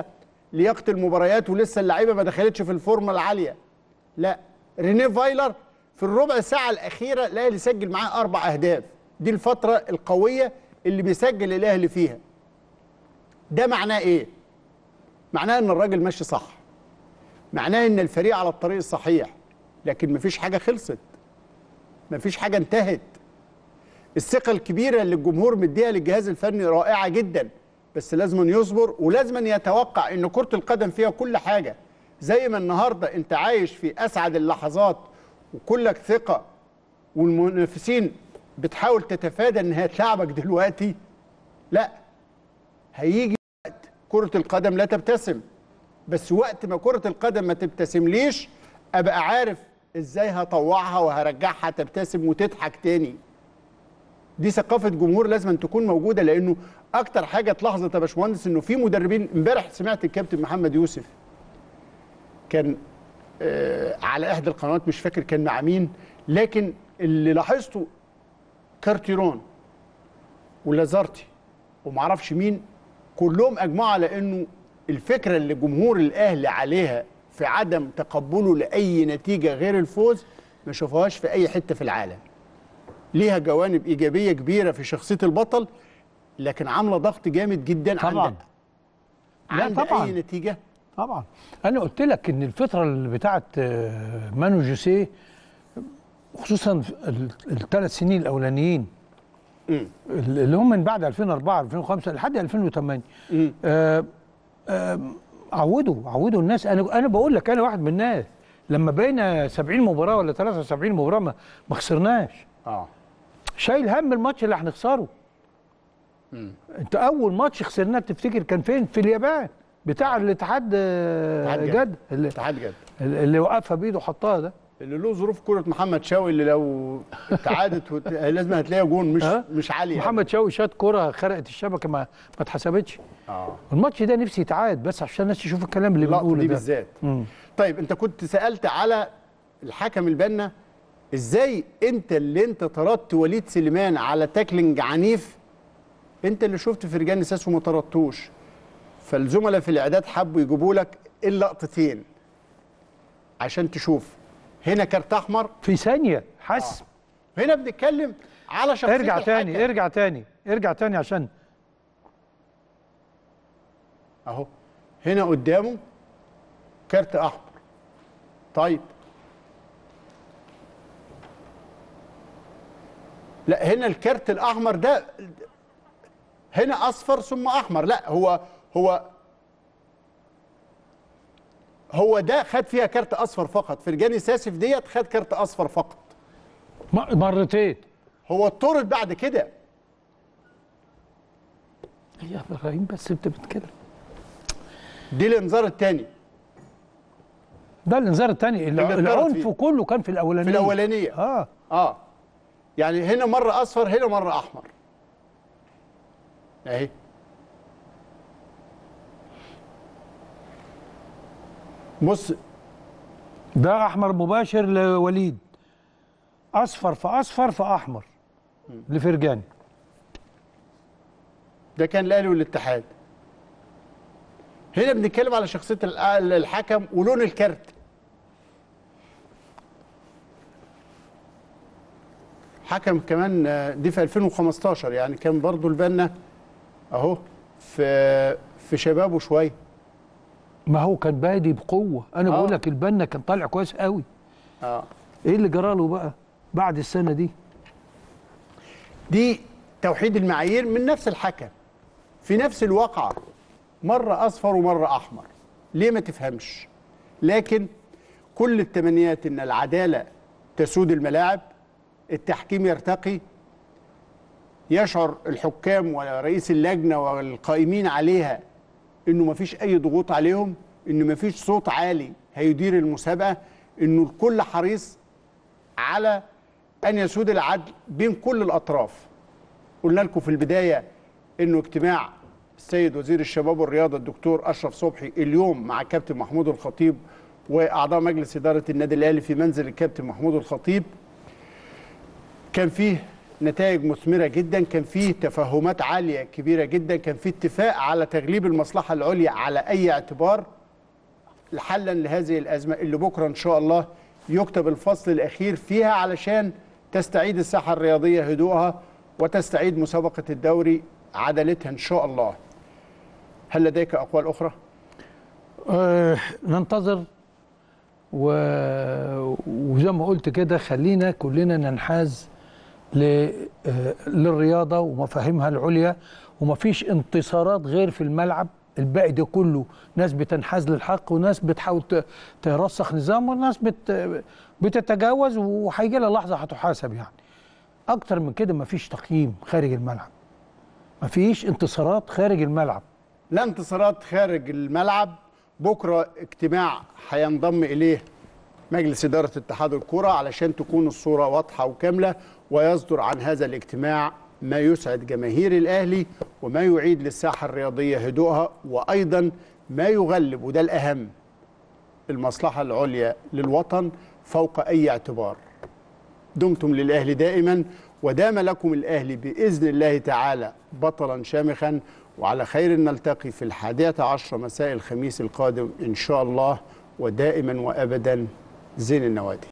لياقه المباريات ولسه اللعيبه ما دخلتش في الفورمه العاليه. لا، رينيه فايلر في الربع ساعه الاخيره الاهلي سجل معاه 4 أهداف. دي الفتره القويه اللي بيسجل الاهلي فيها. ده معناه ايه؟ معناه ان الراجل ماشي صح، معناه ان الفريق على الطريق الصحيح، لكن مفيش حاجه خلصت، مفيش حاجه انتهت. الثقه الكبيره اللي الجمهور مديها للجهاز الفني رائعه جدا، بس لازم يصبر ولازم يتوقع ان كره القدم فيها كل حاجه. زي ما النهارده انت عايش في اسعد اللحظات وكلك ثقه والمنافسين بتحاول تتفادى انها تلعبك دلوقتي، لا، هيجي وقت كره القدم لا تبتسم. بس وقت ما كره القدم ما تبتسمليش ابقى عارف ازاي هطوعها وهرجعها تبتسم وتضحك تاني. دي ثقافه جمهور لازم أن تكون موجوده، لانه اكتر حاجه اتلاحظت يا باشمهندس انه في مدربين. امبارح سمعت الكابتن محمد يوسف كان على احدى القنوات، مش فاكر كان مع مين، لكن اللي لاحظته كارتيرون ولازارتي ومعرفش مين كلهم اجمعوا على انه الفكره اللي جمهور الاهلي عليها في عدم تقبله لاي نتيجه غير الفوز ما شافوهاش في اي حته في العالم. ليها جوانب ايجابيه كبيره في شخصيه البطل، لكن عامله ضغط جامد جدا طبعا. عند طبعا اي نتيجه. طبعا. انا قلت لك ان الفتره اللي بتاعت مانو جوسيه، خصوصا ال3 سنين الاولانيين اللي هم من بعد 2004 2005 لحد 2008 عودوا الناس. انا بقول لك انا واحد من الناس لما بقينا 70 مباراه ولا 73 مباراه ما خسرناش. شايل هم الماتش اللي هنخسره. انت اول ماتش خسرناه تفتكر كان فين؟ في اليابان بتاع الاتحاد جد اللي وقفها بايده وحطها ده، اللي له ظروف كرة محمد شوقي اللي لو اتعادت لازم هتلاقيها جون مش عالية. محمد شوقي شاط كرة خرقت الشبكة ما اتحسبتش. الماتش ده نفسي يتعاد بس عشان الناس تشوف الكلام اللي بنقوله دي ده بالذات. طيب انت كنت سألت على الحكم البنا، ازاي انت طردت وليد سليمان على تاكلينج عنيف، انت اللي شفت فرجاني ساسو وما طردتوش، فالزملاء في الاعداد حبوا يجيبوا لك اللقطتين عشان تشوف. هنا كارت احمر في ثانيه حسم. هنا بنتكلم على شخصيه ارجع تاني عشان اهو هنا قدامه كارت احمر. طيب لا، هنا الكارت الاحمر ده هنا اصفر ثم احمر. لا، هو ده خد فيها كارت اصفر فقط. فرجاني ساسف ديت خد كارت اصفر فقط مرتين. هو اتطرد بعد كده. يا ابراهيم بس انت بتتكلم. دي الانذار الثاني. ده الانذار الثاني. العنف كله كان في الاولانيه. يعني هنا مره اصفر هنا مره احمر اهي. بص ده احمر مباشر لوليد، اصفر في اصفر في احمر لفرجاني. ده كان الاهلي والاتحاد. هنا بنتكلم على شخصيه الحكم ولون الكارت. حكم كمان دي في 2015، يعني كان برضو البنا اهو في شبابه شويه. ما هو كان بادي بقوه. انا بقول لك البنا كان طالع كويس قوي. ايه اللي جرى له بقى بعد السنه دي؟ دي توحيد المعايير من نفس الحكم في نفس الواقعه، مره اصفر ومره احمر. ليه ما تفهمش؟ لكن كل التمنيات ان العداله تسود الملاعب، التحكيم يرتقي، يشعر الحكام ورئيس اللجنه والقائمين عليها انه ما فيش اي ضغوط عليهم، انه ما فيش صوت عالي هيدير المسابقه، انه الكل حريص على ان يسود العدل بين كل الاطراف. قلنا لكم في البدايه انه اجتماع السيد وزير الشباب والرياضه الدكتور اشرف صبحي اليوم مع الكابتن محمود الخطيب واعضاء مجلس اداره النادي الاهلي في منزل الكابتن محمود الخطيب، كان فيه نتائج مثمرة جدا، كان فيه تفاهمات عالية كبيرة جدا، كان فيه اتفاق على تغليب المصلحة العليا على أي اعتبار حلا لهذه الأزمة اللي بكرة إن شاء الله يكتب الفصل الأخير فيها علشان تستعيد الساحة الرياضية هدوءها وتستعيد مسابقة الدوري عدالتها إن شاء الله. هل لديك أقوال أخرى؟ ننتظر وزي ما قلت كده خلينا كلنا ننحاز للرياضة ومفاهيمها العليا، ومفيش انتصارات غير في الملعب. الباقي ده كله ناس بتنحاز للحق وناس بتحاول ترسخ نظام وناس بتتجاوز، وهيجي لها لحظة هتحاسب. يعني أكتر من كده مفيش تقييم خارج الملعب، مفيش انتصارات خارج الملعب. لا انتصارات خارج الملعب. بكرة اجتماع هينضم إليه مجلس إدارة اتحاد الكرة علشان تكون الصورة واضحة وكاملة، ويصدر عن هذا الاجتماع ما يسعد جماهير الأهلي وما يعيد للساحة الرياضية هدوءها، وأيضا ما يغلب، وده الأهم، المصلحة العليا للوطن فوق أي اعتبار. دمتم للأهلي دائما، ودام لكم الأهلي بإذن الله تعالى بطلا شامخا، وعلى خير نلتقي في 11 مساء الخميس القادم إن شاء الله. ودائما وأبدا زين النوادي.